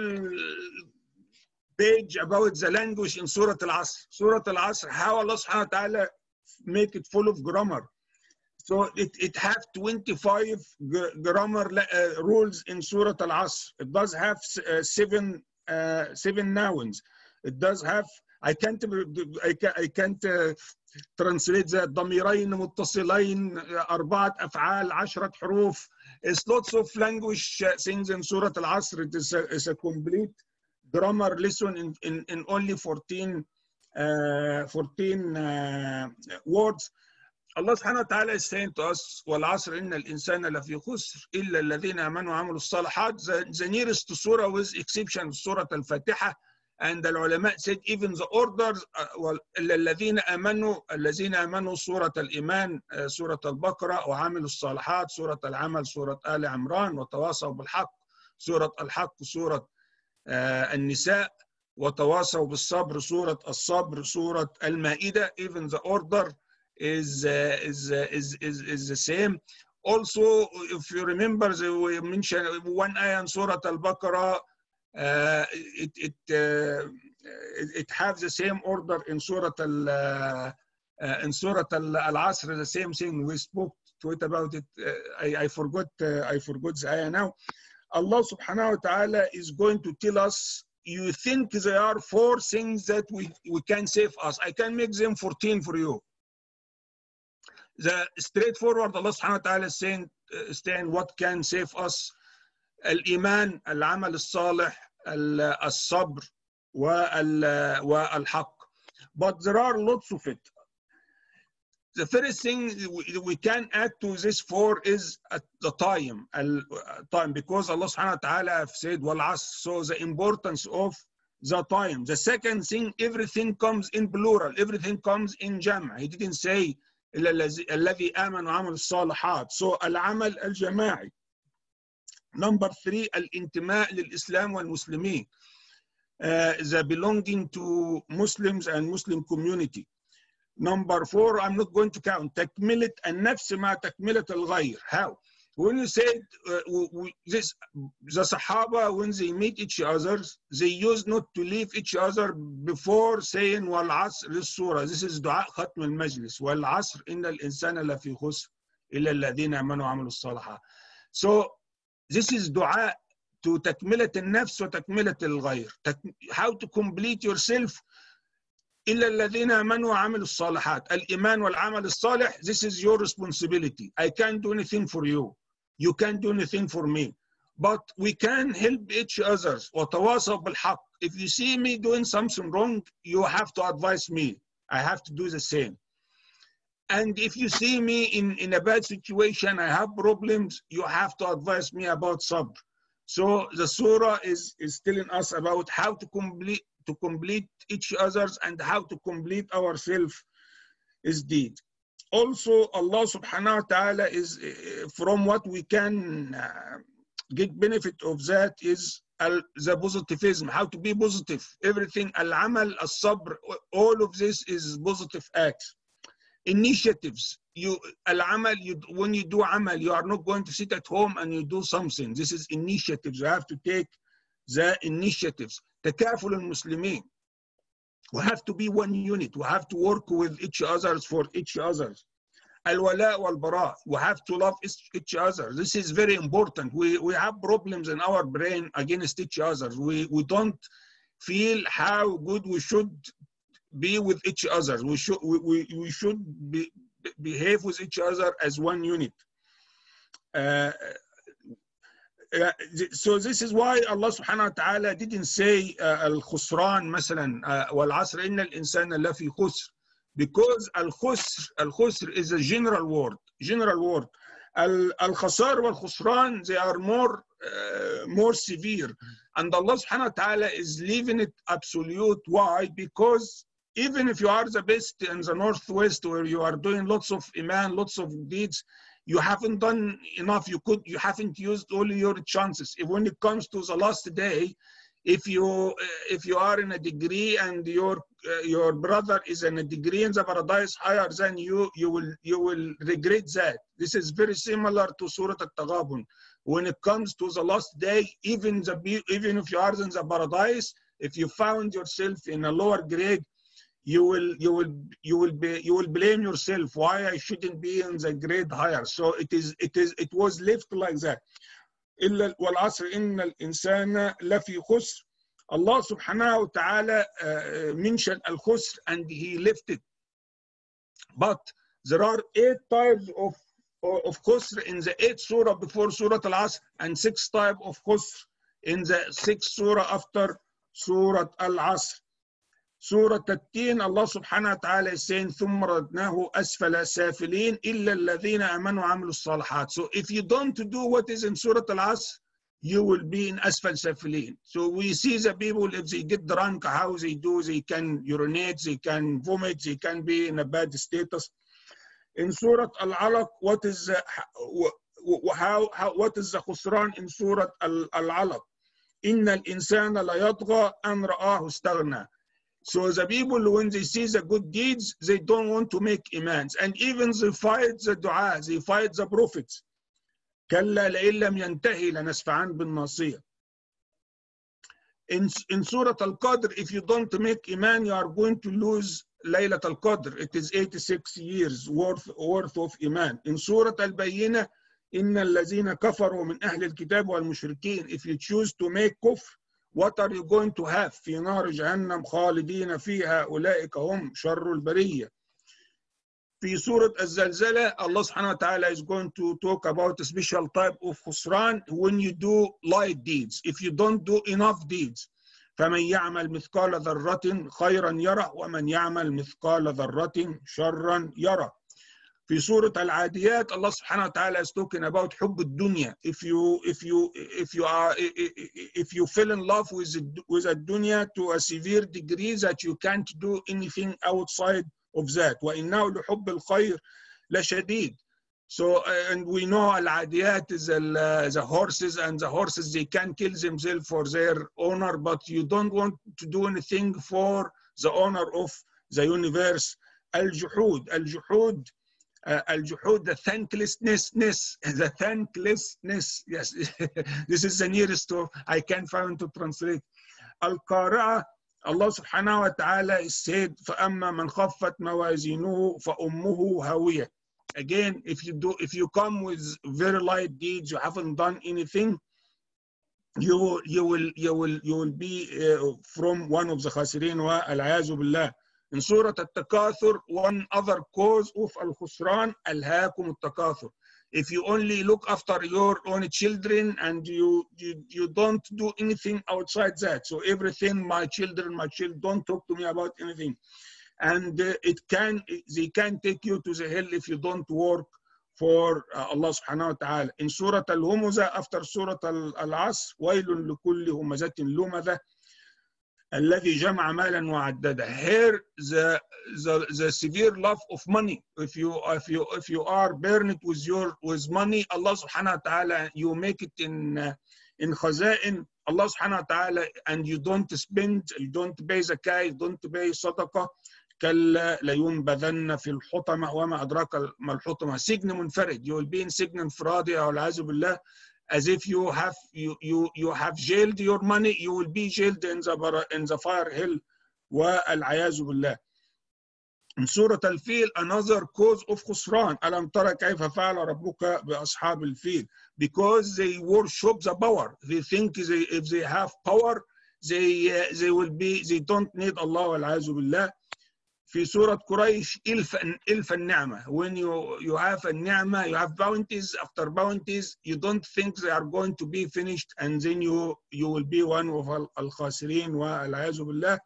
page about the language in Surah Al-Asr. Surah Al-Asr, how Allah subhanahu wa ta'ala make it full of grammar. So it, it has twenty-five grammar uh, rules in Surah Al-Asr. It does have uh, seven, uh, seven nouns. It does have, I can't, I can't, I can't uh, translate that. ضميرين متصلين أربعة أفعال عشرة حروف. It's lots of language things in Surah Al-Asr. It is a, it's a complete grammar lesson in, in, in only fourteen, uh, fourteen uh, words. Allah subhanahu wa ta'ala is saying to us, وَالْعَصْرِ إِنَّ الْإِنسَانَ لَفِي خُسْرٍ إِلَّا الَّذِينَ آمَنُوا وَعَمِلُوا الصَّالِحَاتِ. The, the nearest to surah with exception of Surah Al-Fatiha, and the ulama said even the orders, uh, إِلَّا الَّذِينَ آمَنُوا الَّذِينَ آمَنوا Surah Al-Iman, uh, Surah Al-Baqarah, وَعَمِلُوا الصَّالِحَاتِ, Surah Al-Amal, Surah Al Imran, وَتَوَاصَوْا بِالْحَقِّ, Surah Al-Haqq, Surah uh, Al-Nisa, وَتَوَاصَوْا بِالصَّبْرِ, Surah Al-Sabr, Surah Al-Ma'idah. Even the order is, uh, is, uh, is, is, is the same. Also, if you remember, the, we mentioned one ayah in Surah Al-Baqarah, uh, it, it, uh, it, it has the same order in Surah Al, uh, uh, in Surah Al-Asr, the same thing. We spoke to it about it. Uh, I, I forgot, uh, I forgot the ayah now. Allah subhanahu wa ta'ala is going to tell us, you think there are four things that we, we can save us. I can make them fourteen for you. The straightforward, Allah subhanahu wa ta'ala is saying, uh, saying what can save us. Al-Iman, Al-Amal Al-Salih, Al-Sabr, Wa-Al-Haqq. But there are lots of it. The first thing we, we can add to this four is uh, the time, al, uh, time, because Allah subhanahu wa ta'ala have said, Wal-Asr, so the importance of the time. The second thing, everything comes in plural, everything comes in jam'. He didn't say, الذي آمن وعمل الصالحات. So العمل الجماعي. Number three, الانتماء للإسلام والمسلمين. Uh, the belonging to Muslims and Muslim community. Number four, I'm not going to count. تكملة النفس مع تكملة الغير. How? When you said uh, we, this, the Sahaba, when they meet each other, they used not to leave each other before saying wal asr this surah. This is dua khatm al majlis. Wal asr inna al insana lafi khusr illa alladhina amanu wa amilu as-salihat. So this is dua to takmilat al-nafs wa takmilat al-ghayr. How to complete yourself. إلا الذين آمنوا وعملوا الصالحات. الإيمان والعمل الصالح. This is your responsibility. I can't do anything for you. You can't do anything for me. but we can help each other. وتواصوا بالحق. If you see me doing something wrong, you have to advise me. I have to do the same. And if you see me in, in a bad situation, I have problems, you have to advise me about sabr. So the surah is, is telling us about how to complete to complete each other's and how to complete ourselves is deed. Also, Allah subhanahu wa ta'ala is, uh, from what we can uh, get benefit of that is al, the positivism, how to be positive. Everything, al-amal, al-sabr, all of this is positive acts. Initiatives, you al-amal, you, when you do amal, you are not going to sit at home and you do something. This is initiatives. You have to take the initiatives. Takaful al-Muslimin. We have to be one unit. We have to work with each other for each other. Al-wala wal-bara. We have to love each other. This is very important. We, we have problems in our brain against each other. We, we don't feel how good we should be with each other. We should, we, we, we should be, behave with each other as one unit. Uh, Uh, so this is why Allah subhanahu wa ta'ala didn't say uh, al-khusran مثلا uh, wal-asr inna al-insana lafi khusr, because al-khusr al-khusr is a general word, general word. Al-khasar wal-khusran, they are more uh, more severe, and Allah subhanahu wa ta'ala is leaving it absolute. Why? Because even if you are the best in the northwest, where you are doing lots of iman, lots of deeds, you haven't done enough. You could, you haven't used all your chances. If when it comes to the last day, if you if you are in a degree and your uh, your brother is in a degree in the paradise higher than you, you will you will regret that. This is very similar to Surah Al-Taghabun. When it comes to the last day, even the even if you are in the paradise, if you found yourself in a lower grade, you will you will you will be you will blame yourself why I shouldn't be in the grade higher. So it is it is it was left like that. إلا والعصر إن الإنسان لفي خسر. Allah subhanahu wa ta'ala uh, mentioned al-khusr and he left it. But there are eight types of of khusr in the eighth surah before Surah Al-Asr, and six types of khusr in the sixth surah after Surah Al-Asr. Surah At-Tin, Allah subhanahu wa ta'ala is saying, ثُمَّ رَدْنَاهُ أَسْفَلَ سَافِلِينَ إِلَّا الَّذِينَ آمَنُوا وَعَمِلُوا الصَّالِحَاتِ. So if you don't do what is in Surah Al-Asr, you will be in Asfal Safilin. So we see the people, if they get drunk, how they do, they can urinate, they can vomit, they can be in a bad status. In Surah Al-Alaq, what is the, how, how, what is the khusran in Surah Al-Alaq? إِنَّ الْإِنسَانَ لَيَطْغَى أَنْ رَآهُ اسْتَغْنَى. So the people, when they see the good deeds, they don't want to make imans. And even they fight the dua, they fight the prophets. كَلَّا لَإِن لَمْ يَنْتَهِ لَنَسْفَعًا بِالنَّاصِيَةِ. In, in Surah Al-Qadr, if you don't make iman, you are going to lose Laylat Al-Qadr. It is eighty-six years worth, worth of iman. In Surah Al-Bayyinah, إِنَّ الَّذِينَ كَفَرُوا مِنْ أَهْلِ الْكِتَابِ وَالْمُشْرِكِينَ. If you choose to make kufr, what are you going to have? في نار جهنم خالدين فيها أولئك هم شر البرية. في سورة الزلزلة, Allah subhanahu wa ta'ala is going to talk about a special type of khusran when you do light deeds. If you don't do enough deeds. فمن يعمل مثقال ذرة خيرا يره ومن يعمل مثقال ذرة شرا يره. في سورة العاديات, Allah subhanahu wa ta'ala is talking about حب الدنيا. If you if you if you are if you fell in love with with a dunya to a severe degree that you can't do anything outside of that. وإنه لحب الخير لشديد. So uh, and we know al-adiyat is uh, the horses, and the horses, they can kill themselves for their owner, but you don't want to do anything for the owner of the universe. Al-juhud, al-juhud. Uh, al-juhud, the thanklessness, the thanklessness, yes, this is the nearest to I can find to translate. Al-Qara'a, Allah subhanahu wa ta'ala said, فَأَمَّا مَنْ خَفَّتْ مَوَازِينُهُ فَأُمُّهُ هَوِيَةٌ. Again, if you do, if you come with very light deeds, you haven't done anything, you will, you will, you will, you will be uh, from one of the khasirin wa al-ayazu billah. In Surah Al-Takathur, one other cause of al-khusran, al-haakum al-takathur. if you only look after your own children and you, you, you don't do anything outside that. So everything, my children, my children, don't talk to me about anything. And uh, it can, they can take you to the hell if you don't work for uh, Allah subhanahu wa ta'ala. In Surah Al-Humuzah, after Surah Al-Asr, وَيْلٌ لِكُلِّ هُمَزَةٍ لُمَزَةٍ الذي جمع مالا وعدده. Here the, the the severe love of money. If you if you if you are burned with your with money, Allah subhanahu wa ta'ala, you make it in uh, in khaza'in, Allah subhanahu wa ta'ala, and you don't spend, you don't pay zakah, you don't pay sadaqah. كلا لينبذن في الحطمة وما أدراك ما الحطمة. سجن منفرد. You will be in سجن انفرادي والعياذ بالله. As if you have you you you have jailed your money, you will be jailed in the in the fire hell. والعياذ بالله. In Surah Al-Fil, another cause of خسران. ألم ترى كيف فعل ربك بأصحاب الفيل? Because they worship the power. They think they, if they have power, they uh, they will be they don't need Allah والعياذ بالله. في سورة قريش إلف إلف النعمة. When you you have a ni'mah, you have bounties after bounties, you don't think they are going to be finished, and then you you will be one of al-khasirin والعياذ بالله.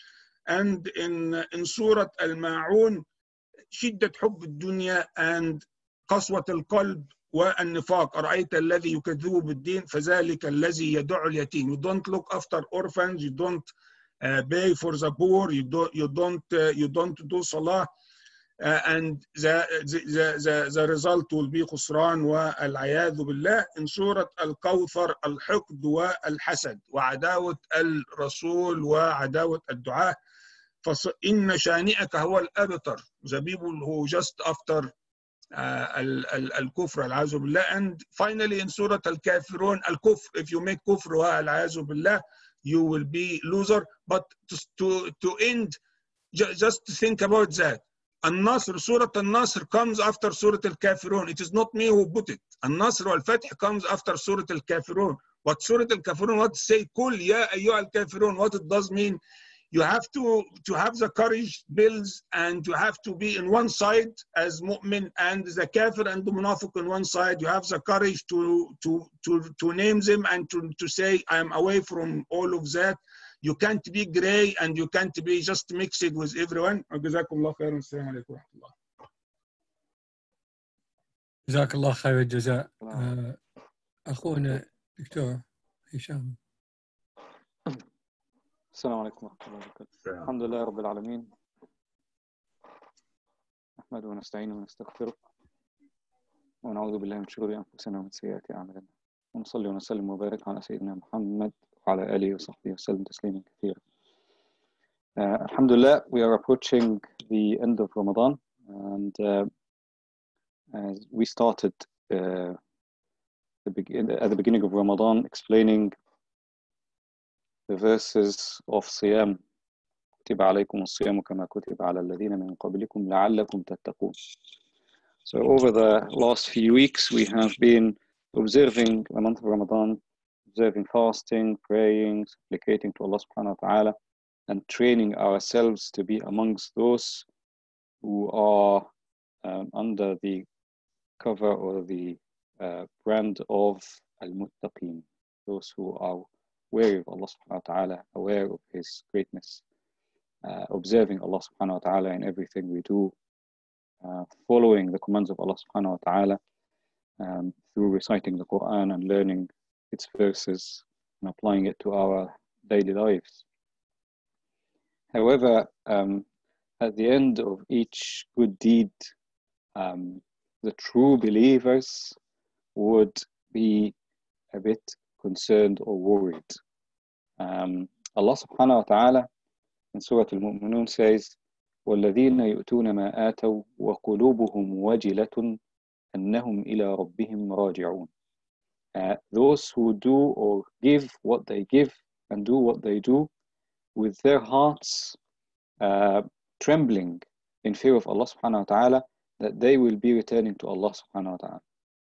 And in in Surah Al-Ma'un, شدة حب الدنيا and قسوة القلب والنفاق. أرأيت الذي يكذب بالدين فذلك الذي يدع اليتيم. You don't look after orphans, you don't Uh, pay for the poor, you don't you don't uh, you don't do salah, uh, and the, the the the result will be خسران والعياذ بالله. In Surah Al-Kawthar, الحقد والحسد وعداوة الرسول وعداوة الدعاء. فإن شانئك هو الأبتر. The people who just after uh, الكفر والعياذ بالله. And finally in Surah Al-Kafirun, الكفر. If you make كفر والعياذ بالله, you will be loser. But to, to, to end, ju just to think about that. Al-Nasr, Surah Al-Nasr comes after Surah Al-Kafirun. It is not me who put it. Al-Nasr wal-Fath comes after Surah Al-Kafirun. What Surah Al-Kafirun, what say, Kul ya ayyuha al-Kafirun, what it does mean? You have to, to have the courage, bills, and you have to be in one side as mu'min, and the kafir and the munafiq on one side. You have the courage to, to, to, to name them and to, to say, I am away from all of that. You can't be gray and you can't be just mixed with everyone. جزاكم الله خيرا. السلام عليكم ورحمة الله. جزاك الله خير الجزاء. أخونا دكتور هشام. السلام عليكم ورحمة الله وبركاته. الحمد لله رب العالمين. نحمده ونستعينه ونستغفره ونعوذ بالله من شرور أنفسنا ومن سيئات أعمالنا. ونصلي ونسلم وبارك على سيدنا محمد وعلى آله وصحبه وسلم تسليما كثيرا. Uh, Alhamdulillah, we are approaching the end of Ramadan, and uh, as we started uh, the begin at the beginning of Ramadan explaining the verses of Siyam. كتب عليكم الصيام كما كتب على الذين من قبلكم لعلكم تتقون. So over the last few weeks we have been observing the month of Ramadan, observing fasting, praying, supplicating to Allah subhanahu wa ta'ala, and training ourselves to be amongst those who are um, under the cover or the uh, brand of al-muttaqin, those who are wary of Allah subhanahu wa ta'ala, aware of His greatness, uh, observing Allah subhanahu wa ta'ala in everything we do, uh, following the commands of Allah subhanahu wa ta'ala um, through reciting the Quran and learning its verses and applying it to our daily lives. However, um, at the end of each good deed, um, the true believers would be a bit concerned or worried. Um, Allah subhanahu wa ta'ala in Surah Al-Mu'minun says, وَالَّذِينَ يُؤْتُونَ مَا آتَوْا وَقُلُوبُهُمْ وَجِلَةٌ أَنَّهُمْ إِلَىٰ رَبِّهِمْ رَاجِعُونَ. Uh, those who do or give what they give and do what they do with their hearts uh, trembling in fear of Allah subhanahu wa ta'ala, that they will be returning to Allah subhanahu wa ta'ala.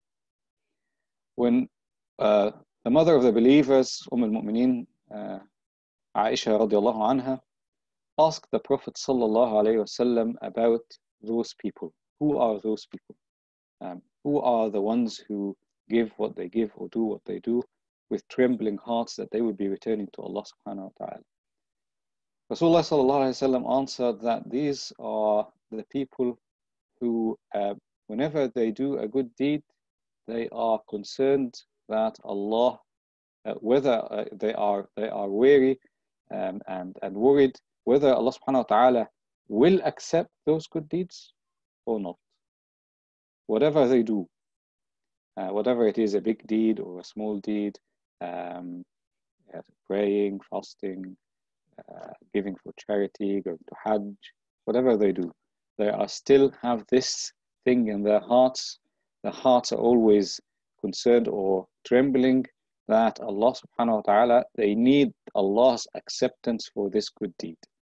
When uh, the mother of the believers, Umm al-Mu'mineen, uh, Aisha radiallahu anha, asked the Prophet sallallahu alayhi wa sallam about those people. Who are those people? Um, who are the ones who give what they give or do what they do with trembling hearts that they would be returning to Allah subhanahu wa ta'ala? Rasulullah sallallahu alayhi wa sallam answered that these are the people who, uh, whenever they do a good deed, they are concerned that Allah, uh, whether uh, they are they are weary um, and and worried whether Allah subhanahu wa ta'ala will accept those good deeds or not. Whatever they do, uh, whatever it is, a big deed or a small deed, um, uh, praying, fasting, uh, giving for charity, going to Hajj, whatever they do, they are still have this thing in their hearts. Their hearts are always concerned or trembling that Allah subhanahu wa ta'ala, they need Allah's acceptance for this good deed.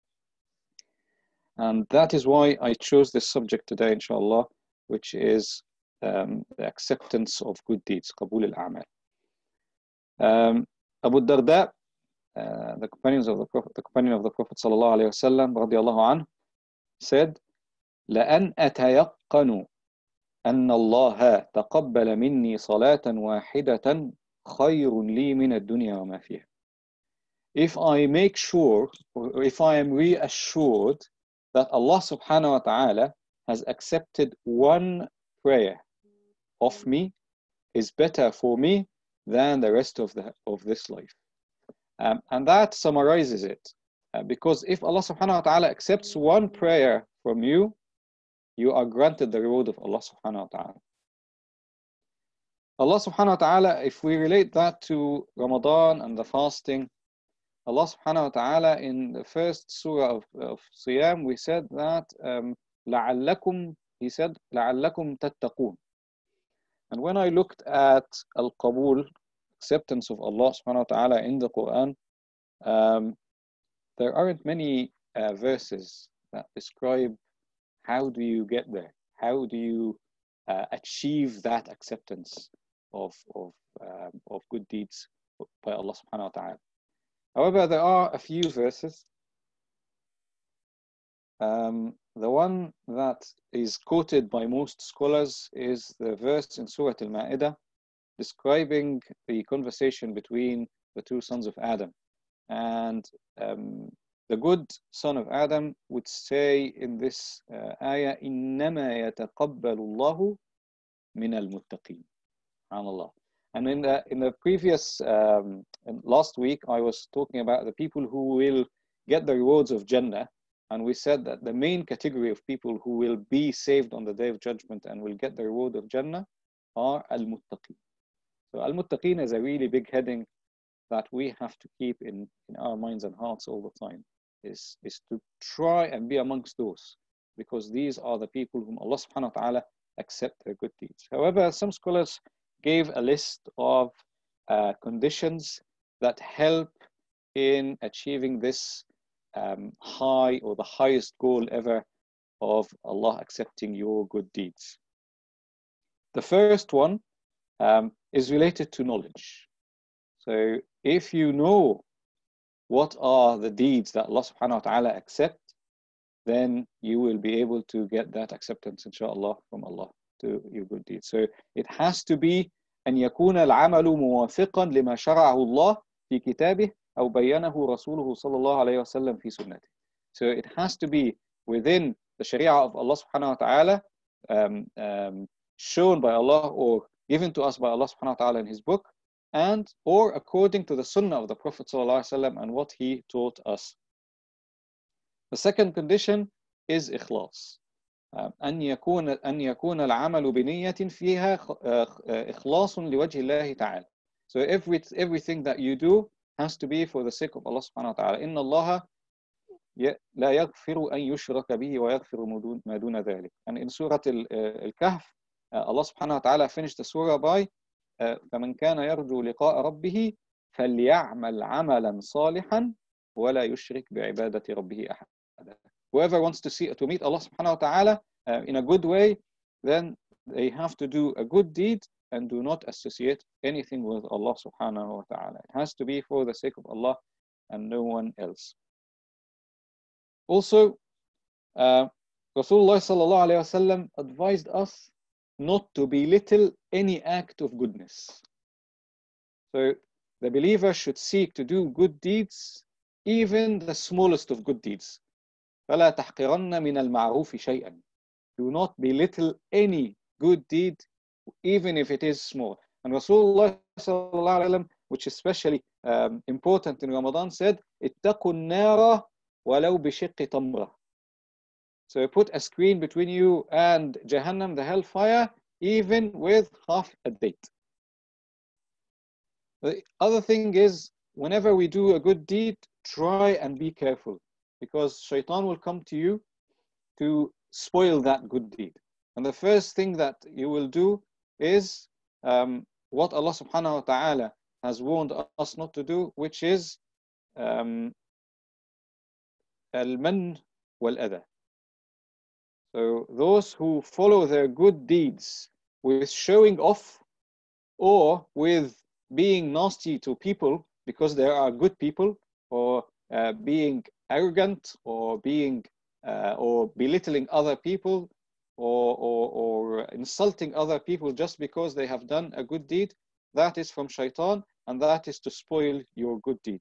And that is why I chose this subject today, inshallah, which is um, the acceptance of good deeds, qabul al-a'mal. Um, Abu Darda, uh, the companions of the Prophet, the companion of the Prophet sallallahu alaihi wasallam, radiyallahu anhu, said, لأن أتيقن أن الله تقبل مني صلاة واحدة خير لي من الدنيا وما فيها. If I make sure, or if I am reassured that Allah subhanahu wa ta'ala has accepted one prayer of me, is better for me than the rest of the of this life. Um, and that summarizes it. Uh, because if Allah subhanahu wa ta'ala accepts one prayer from you, you are granted the reward of Allah subhanahu wa ta'ala. Allah subhanahu wa ta'ala, if we relate that to Ramadan and the fasting, Allah subhanahu wa ta'ala in the first surah of, of Siyam, we said that um, لَعَلَّكُمْ, he said, لَعَلَّكُمْ تَتَّقُونَ. And when I looked at al-qabul, acceptance of Allah subhanahu wa ta'ala in the Quran, um, there aren't many uh, verses that describe how do you get there, how do you uh, achieve that acceptance of, of, um, of good deeds by Allah subhanahu wa ta'ala. However, there are a few verses. Um, the one that is quoted by most scholars is the verse in Surah Al-Ma'idah describing the conversation between the two sons of Adam. And um, the good son of Adam would say in this uh, ayah, إِنَّمَا يَتَقَبَّلُ اللَّهُ مِنَ الْمُتَّقِينَ. SubhanAllah. And in the, in the previous, um, last week, I was talking about the people who will get the rewards of Jannah. And we said that the main category of people who will be saved on the Day of Judgment and will get the reward of Jannah are al-muttaqin. So al-muttaqin is a really big heading that we have to keep in, in our minds and hearts all the time, is, is to try and be amongst those, because these are the people whom Allah subhanahu wa ta'ala accept their good deeds. However, some scholars gave a list of uh, conditions that help in achieving this um, high or the highest goal ever of Allah accepting your good deeds. The first one um, is related to knowledge. So if you know what are the deeds that Allah subhanahu wa ta'ala accept, then you will be able to get that acceptance, inshallah, from Allah to your good deeds. So it has to be أن يكون العمل موافقا لما شرعه الله في كتابه أو بينه رسوله صلى الله عليه وسلم في سنته. So it has to be within the Sharia of Allah subhanahu wa ta'ala, um, um, shown by Allah or given to us by Allah subhanahu wa ta'ala in His book, and or according to the Sunnah of the Prophet sallallahu alaihi wasallam and what he taught us. The second condition is ikhlas. أن يكون أن يكون العمل بنية فيها إخلاص لوجه الله تعالى. So every everything that you do has to be for the sake of Allah subhanahu wa ta'ala. إن الله لا يغفر أن يشرك به ويغفر ما دون ذلك. And in Surah Al-Kahf, Allah subhanahu wa ta'ala finished the surah by فمن كان يرجو لقاء ربه فليعمل عملا صالحا ولا يشرك بعبادة ربه أحدا. Whoever wants to see to meet Allah subhanahu wa ta'ala uh, in a good way, then they have to do a good deed and do not associate anything with Allah subhanahu wa ta'ala. It has to be for the sake of Allah and no one else. Also, uh, Rasulullah sallallahu alayhi wa sallam advised us not to belittle any act of goodness. So the believer should seek to do good deeds, even the smallest of good deeds. فَلَا تَحْقِرَنَّ مِنَ الْمَعْرُوفِ شَيْئًا. Do not belittle any good deed, even if it is small. And Rasulullah sallallahu alaihi wasallam, which is especially um, important in Ramadan, said, اتقوا النار ولو بشق تمرة. So put a screen between you and Jahannam, the hellfire, even with half a date. The other thing is, whenever we do a good deed, try and be careful, because shaitan will come to you to spoil that good deed. And the first thing that you will do is um, what Allah subhanahu wa ta'ala has warned us not to do, which is um, al-man wal-adha. So those who follow their good deeds with showing off or with being nasty to people because there are good people, or uh, being arrogant, or being uh, or belittling other people, or, or, or insulting other people just because they have done a good deed, that is from shaitan, and that is to spoil your good deed.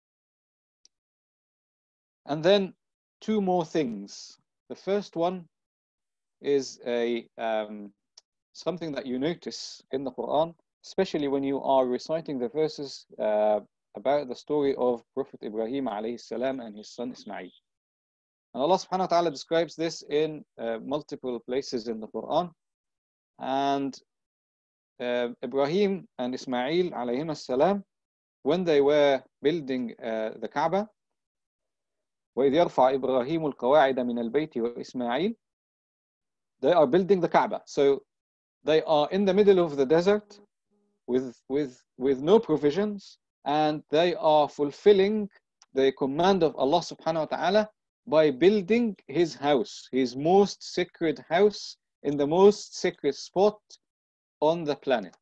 And then two more things. The first one is a um, something that you notice in the Quran, especially when you are reciting the verses uh, about the story of Prophet Ibrahim alayhi salam and his son Ismail. And Allah subhanahu wa ta'ala describes this in uh, multiple places in the Quran. And uh, Ibrahim and Ismail alayhim salam, when they were building uh, the Kaaba, وَإِذْ يَرْفَعْ إِبْرَاهِيمُ الْقَوَاعِدَ مِنَ الْبَيْتِ وَإِسْمَاعِيل, they are building the Kaaba. So they are in the middle of the desert with, with, with no provisions, and they are fulfilling the command of Allah subhanahu wa ta'ala by building his house, his most sacred house in the most sacred spot on the planet.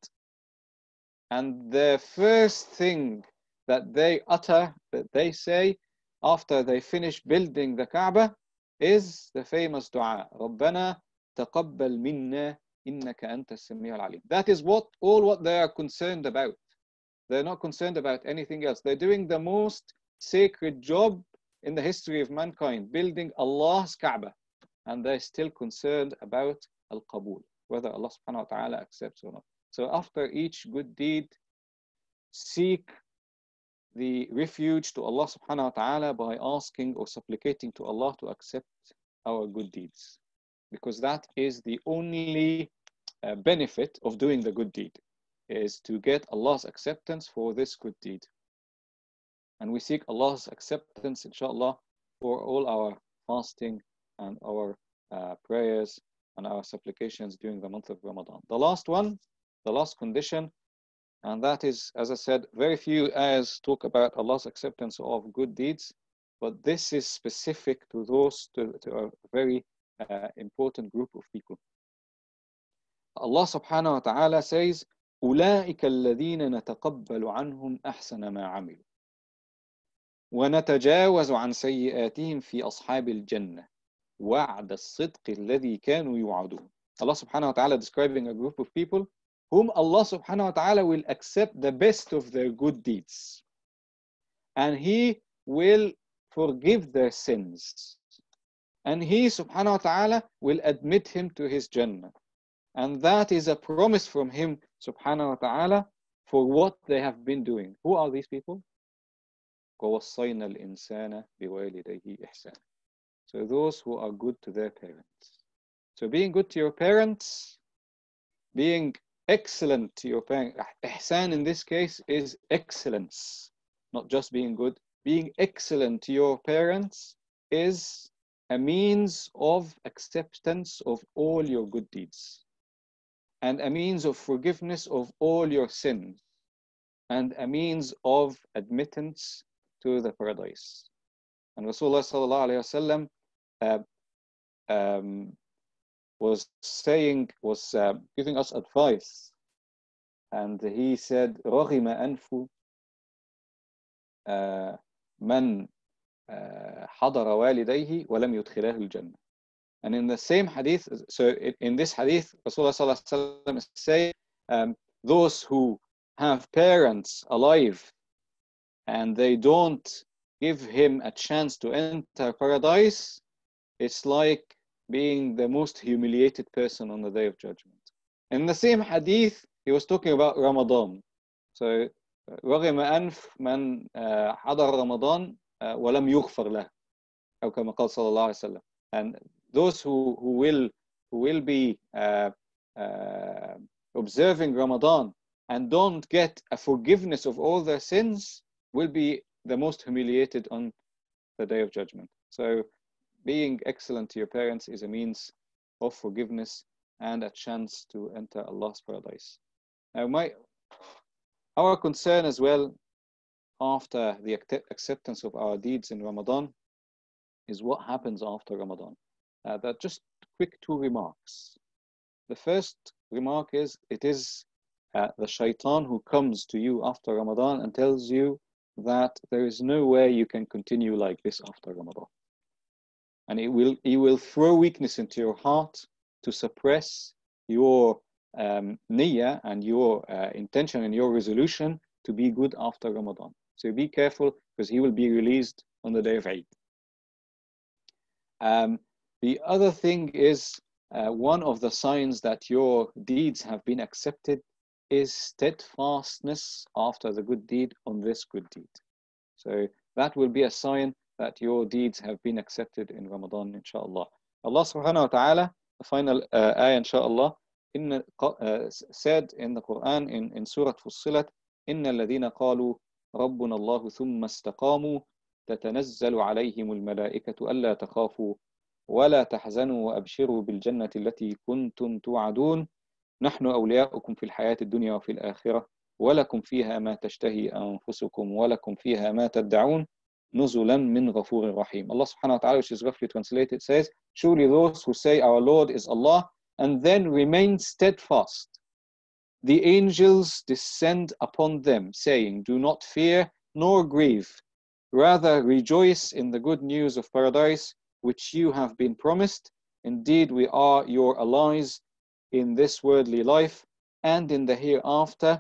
And the first thing that they utter, that they say after they finish building the Kaaba, is the famous dua, رَبَّنَا تَقَبَّلْ مِنَّا إِنَّكَ أَنْتَ السَّمِيعُ الْعَلِيمُ. That is what all what they are concerned about. They're not concerned about anything else. They're doing the most sacred job in the history of mankind, building Allah's Kaaba, and they're still concerned about al-qabul, whether Allah subhanahu wa ta'ala accepts or not. So after each good deed, seek the refuge to Allah subhanahu wa ta'ala by asking or supplicating to Allah to accept our good deeds, because that is the only uh, benefit of doing the good deed, is to get Allah's acceptance for this good deed. And we seek Allah's acceptance, inshallah, for all our fasting and our uh, prayers and our supplications during the month of Ramadan. The last one, the last condition, and that is, as I said, very few ayahs talk about Allah's acceptance of good deeds, but this is specific to those, to, to a very uh, important group of people. Allah subhanahu wa ta'ala says, أُولَٰئِكَ الَّذِينَ نَتَقَبَّلُ عَنْهُمْ أَحْسَنَ مَا عَمِلُوا وَنَتَجَاوَزُ عَنْ سَيِّئَاتِهِمْ فِي أَصْحَابِ الْجَنَّةِ وَعْدَ الصِّدْقِ الَّذِي كَانُوا يُوعَدُونَ. Allah subhanahu wa ta'ala describing a group of people whom Allah subhanahu wa ta'ala will accept the best of their good deeds, and He will forgive their sins, and He subhanahu wa ta'ala will admit him to His Jannah. And that is a promise from Him subhanahu wa ta'ala for what they have been doing. Who are these people? وَوَصَّيْنَا الْإِنسَانَ بِوَالِدَيْهِ إِحْسَانًا. So those who are good to their parents. So being good to your parents, being excellent to your parents. Ihsan in this case is excellence, not just being good. Being excellent to your parents is a means of acceptance of all your good deeds, and a means of forgiveness of all your sins, and a means of admittance to the paradise. And Rasulullah sallallahu alayhi wa sallam uh, um, was saying, was uh, giving us advice, and he said, رَغِمَ أَنْفُ مَنْ حَضَرَ وَالِدَيْهِ وَلَمْ يُدْخِلَهُ الْجَنَّةِ. And in the same hadith, so in this hadith, Rasulullah sallallahu alaihi wasallam is saying, um, those who have parents alive and they don't give him a chance to enter paradise, it's like being the most humiliated person on the Day of Judgment. In the same hadith, he was talking about Ramadan. So, رغم أنف من حضر رمضان ولم يغفر له أو كما قال صلى الله عليه وسلم. And those who, who will who will be uh, uh, observing Ramadan and don't get a forgiveness of all their sins will be the most humiliated on the Day of Judgment. So being excellent to your parents is a means of forgiveness and a chance to enter Allah's paradise. Now, my our concern as well after the acceptance of our deeds in Ramadan is what happens after Ramadan. Uh, that just quick two remarks. The first remark is it is uh, the shaitan who comes to you after Ramadan and tells you that there is no way you can continue like this after Ramadan. And it will, he will throw weakness into your heart to suppress your um, niyyah and your uh, intention and your resolution to be good after Ramadan. So be careful because he will be released on the day of Eid. Um, the other thing is uh, one of the signs that your deeds have been accepted is steadfastness after the good deed on this good deed. So that will be a sign that your deeds have been accepted in Ramadan, inshallah. Allah subhanahu wa ta'ala, the final uh, ayah, inshallah, in, uh, said in the Quran in, in Surah Fussilat, إِنَّ الَّذِينَ قَالُوا رَبُّنَا اللَّهُ ثُمَّ اسْتَقَامُوا تتنزل عليهم الملائكة ألا تخافوا ولا تحزنوا وأبشروا بالجنة التي كنتم توعدون نحن أولياؤكم في الحياة الدنيا وفي الآخرة ولكم فيها ما تشتهي أنفسكم ولكم فيها ما تدعون نزلا من غفور رحيم. Allah subhanahu wa ta'ala, which is roughly translated, says, surely those who say our Lord is Allah and then remain steadfast, the angels descend upon them saying, do not fear nor grieve. Rather, rejoice in the good news of paradise, which you have been promised. Indeed, we are your allies in this worldly life and in the hereafter,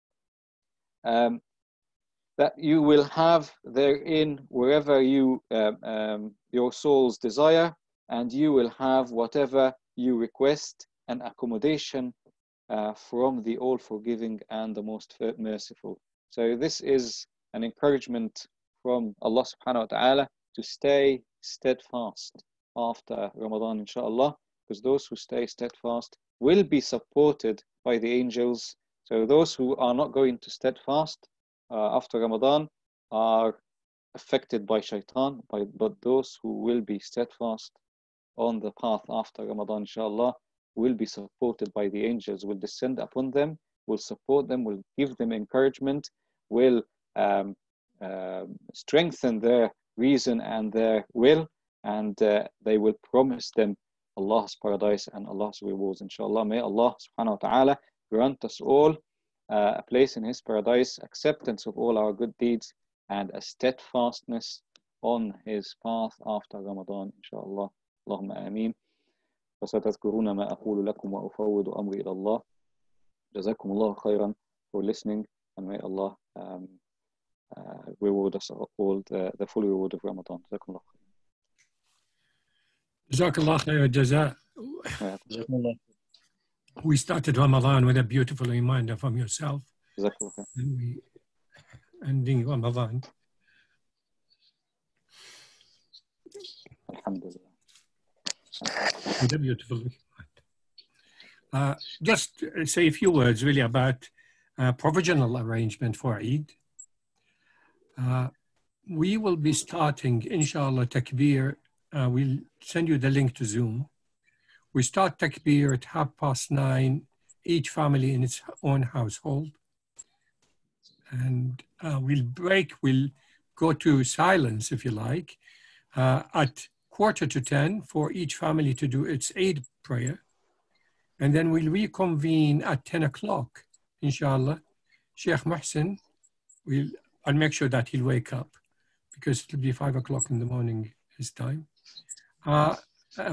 um, that you will have therein wherever you um, um, your souls desire, and you will have whatever you request, an accommodation uh, from the all-forgiving and the most merciful. So this is an encouragement from Allah subhanahu wa ta'ala to stay steadfast after Ramadan, inshallah, because those who stay steadfast will be supported by the angels. So those who are not going to steadfast uh, after Ramadan are affected by shaitan, by, but those who will be steadfast on the path after Ramadan, inshallah, will be supported by the angels, will descend upon them, will support them, will give them encouragement, will um, uh, strengthen their reason and their will, and uh, they will promise them Allah's paradise and Allah's rewards, inshallah. May Allah subhanahu wa ta'ala grant us all uh, a place in His paradise, acceptance of all our good deeds, and a steadfastness on His path after Ramadan, inshallah. Allahumma ameen. فستذكرون ما أقول لكم وأفوض أمري إلى الله. جزاكم الله خيرا for listening, and may Allah um, uh, reward us all the, the full reward of Ramadan. جزاكم الله خيرا. جزاك الله خير الجزاء. We started Ramadan with a beautiful reminder from yourself. And we ending Ramadan. Alhamdulillah. With a beautiful reminder. Uh, just say a few words really about uh, provisional arrangement for Eid. Uh, we will be starting, inshallah, takbir. Uh, we'll send you the link to Zoom. We start takbir at half past nine, each family in its own household. And uh, we'll break, we'll go to silence, if you like, uh, at quarter to ten for each family to do its Eid prayer. And then we'll reconvene at ten o'clock, inshallah. Sheikh Muhsin, we'll, I'll make sure that he'll wake up because it'll be five o'clock in the morning his time. Uh, uh,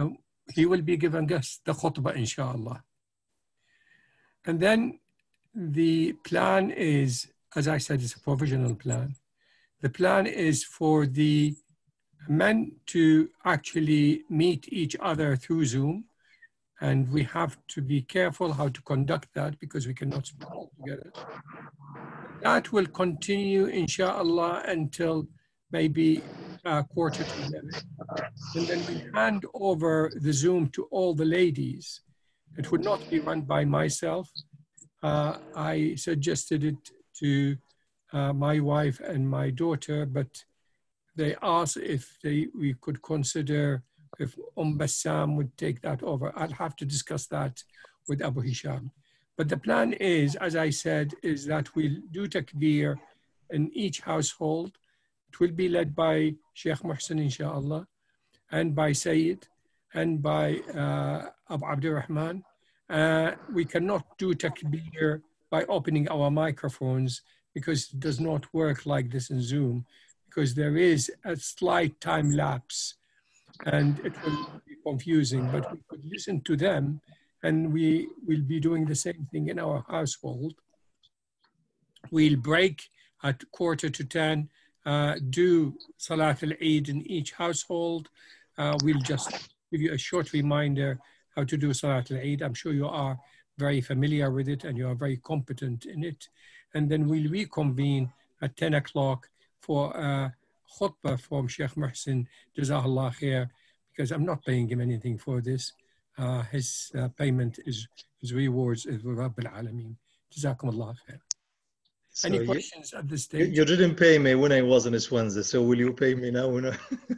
he will be giving us the khutbah, inshallah. And then the plan is, as I said, it's a provisional plan. The plan is for the men to actually meet each other through Zoom. And we have to be careful how to conduct that because we cannot speak all together. That will continue, inshallah, until maybe uh, quarter to eleven. And then we hand over the Zoom to all the ladies. It would not be run by myself. Uh, I suggested it to uh, my wife and my daughter, but they asked if they, we could consider if Umm Bassam would take that over. I'll have to discuss that with Abu Hisham. But the plan is, as I said, is that we'll do takbir in each household. It will be led by Sheikh Muhsin, inshallah, and by Sayyid, and by uh, Abu Abdurrahman. Uh, we cannot do takbir by opening our microphones because it does not work like this in Zoom, because there is a slight time lapse and it will be confusing, but we could listen to them and we will be doing the same thing in our household. We'll break at quarter to ten, uh, do Salat al-Eid in each household. Uh, we'll just give you a short reminder how to do Salat al-Eid. I'm sure you are very familiar with it and you are very competent in it. And then we'll reconvene at ten o'clock for a khutbah from Sheikh Muhsin, Jazakallah khair, because I'm not paying him anything for this. Uh, his uh, payment is, his rewards is with Rabbil Alameen. Jazakumullah khair. So Any you, questions at this you, stage? you didn't pay me when I was in Swansea, so will you pay me now? No?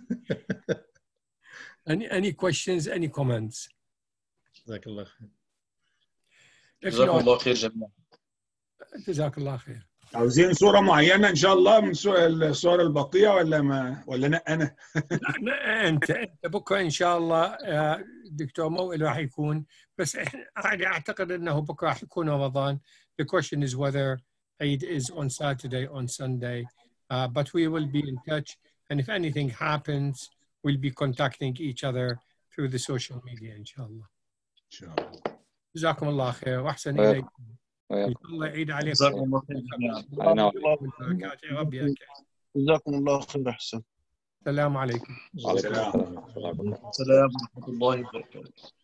any, any questions, any comments? Jazakallah khair. جزاكم الله خير جميعا. Jazakallah khair. عاوزين صورة معينة إن شاء الله من الصور البقية ولا ما ولا أنا أنا؟ لا أنت أنت بكرة إن شاء الله دكتور موئل راح يكون، بس إحنا أعتقد أنه بكرة راح يكون رمضان. The question is whether Eid is on Saturday, on Sunday, uh, but we will be in touch. And if anything happens, we'll be contacting each other through the social media, inshallah. Inshallah. جزاكم الله خير وأحسن إليكم. إن شاء الله يعيد عليكم. جزاكم الله خير جميعا. يا رب يا جزاكم الله خير أحسن. السلام عليكم. السلام. السلام ورحمة الله وبركاته.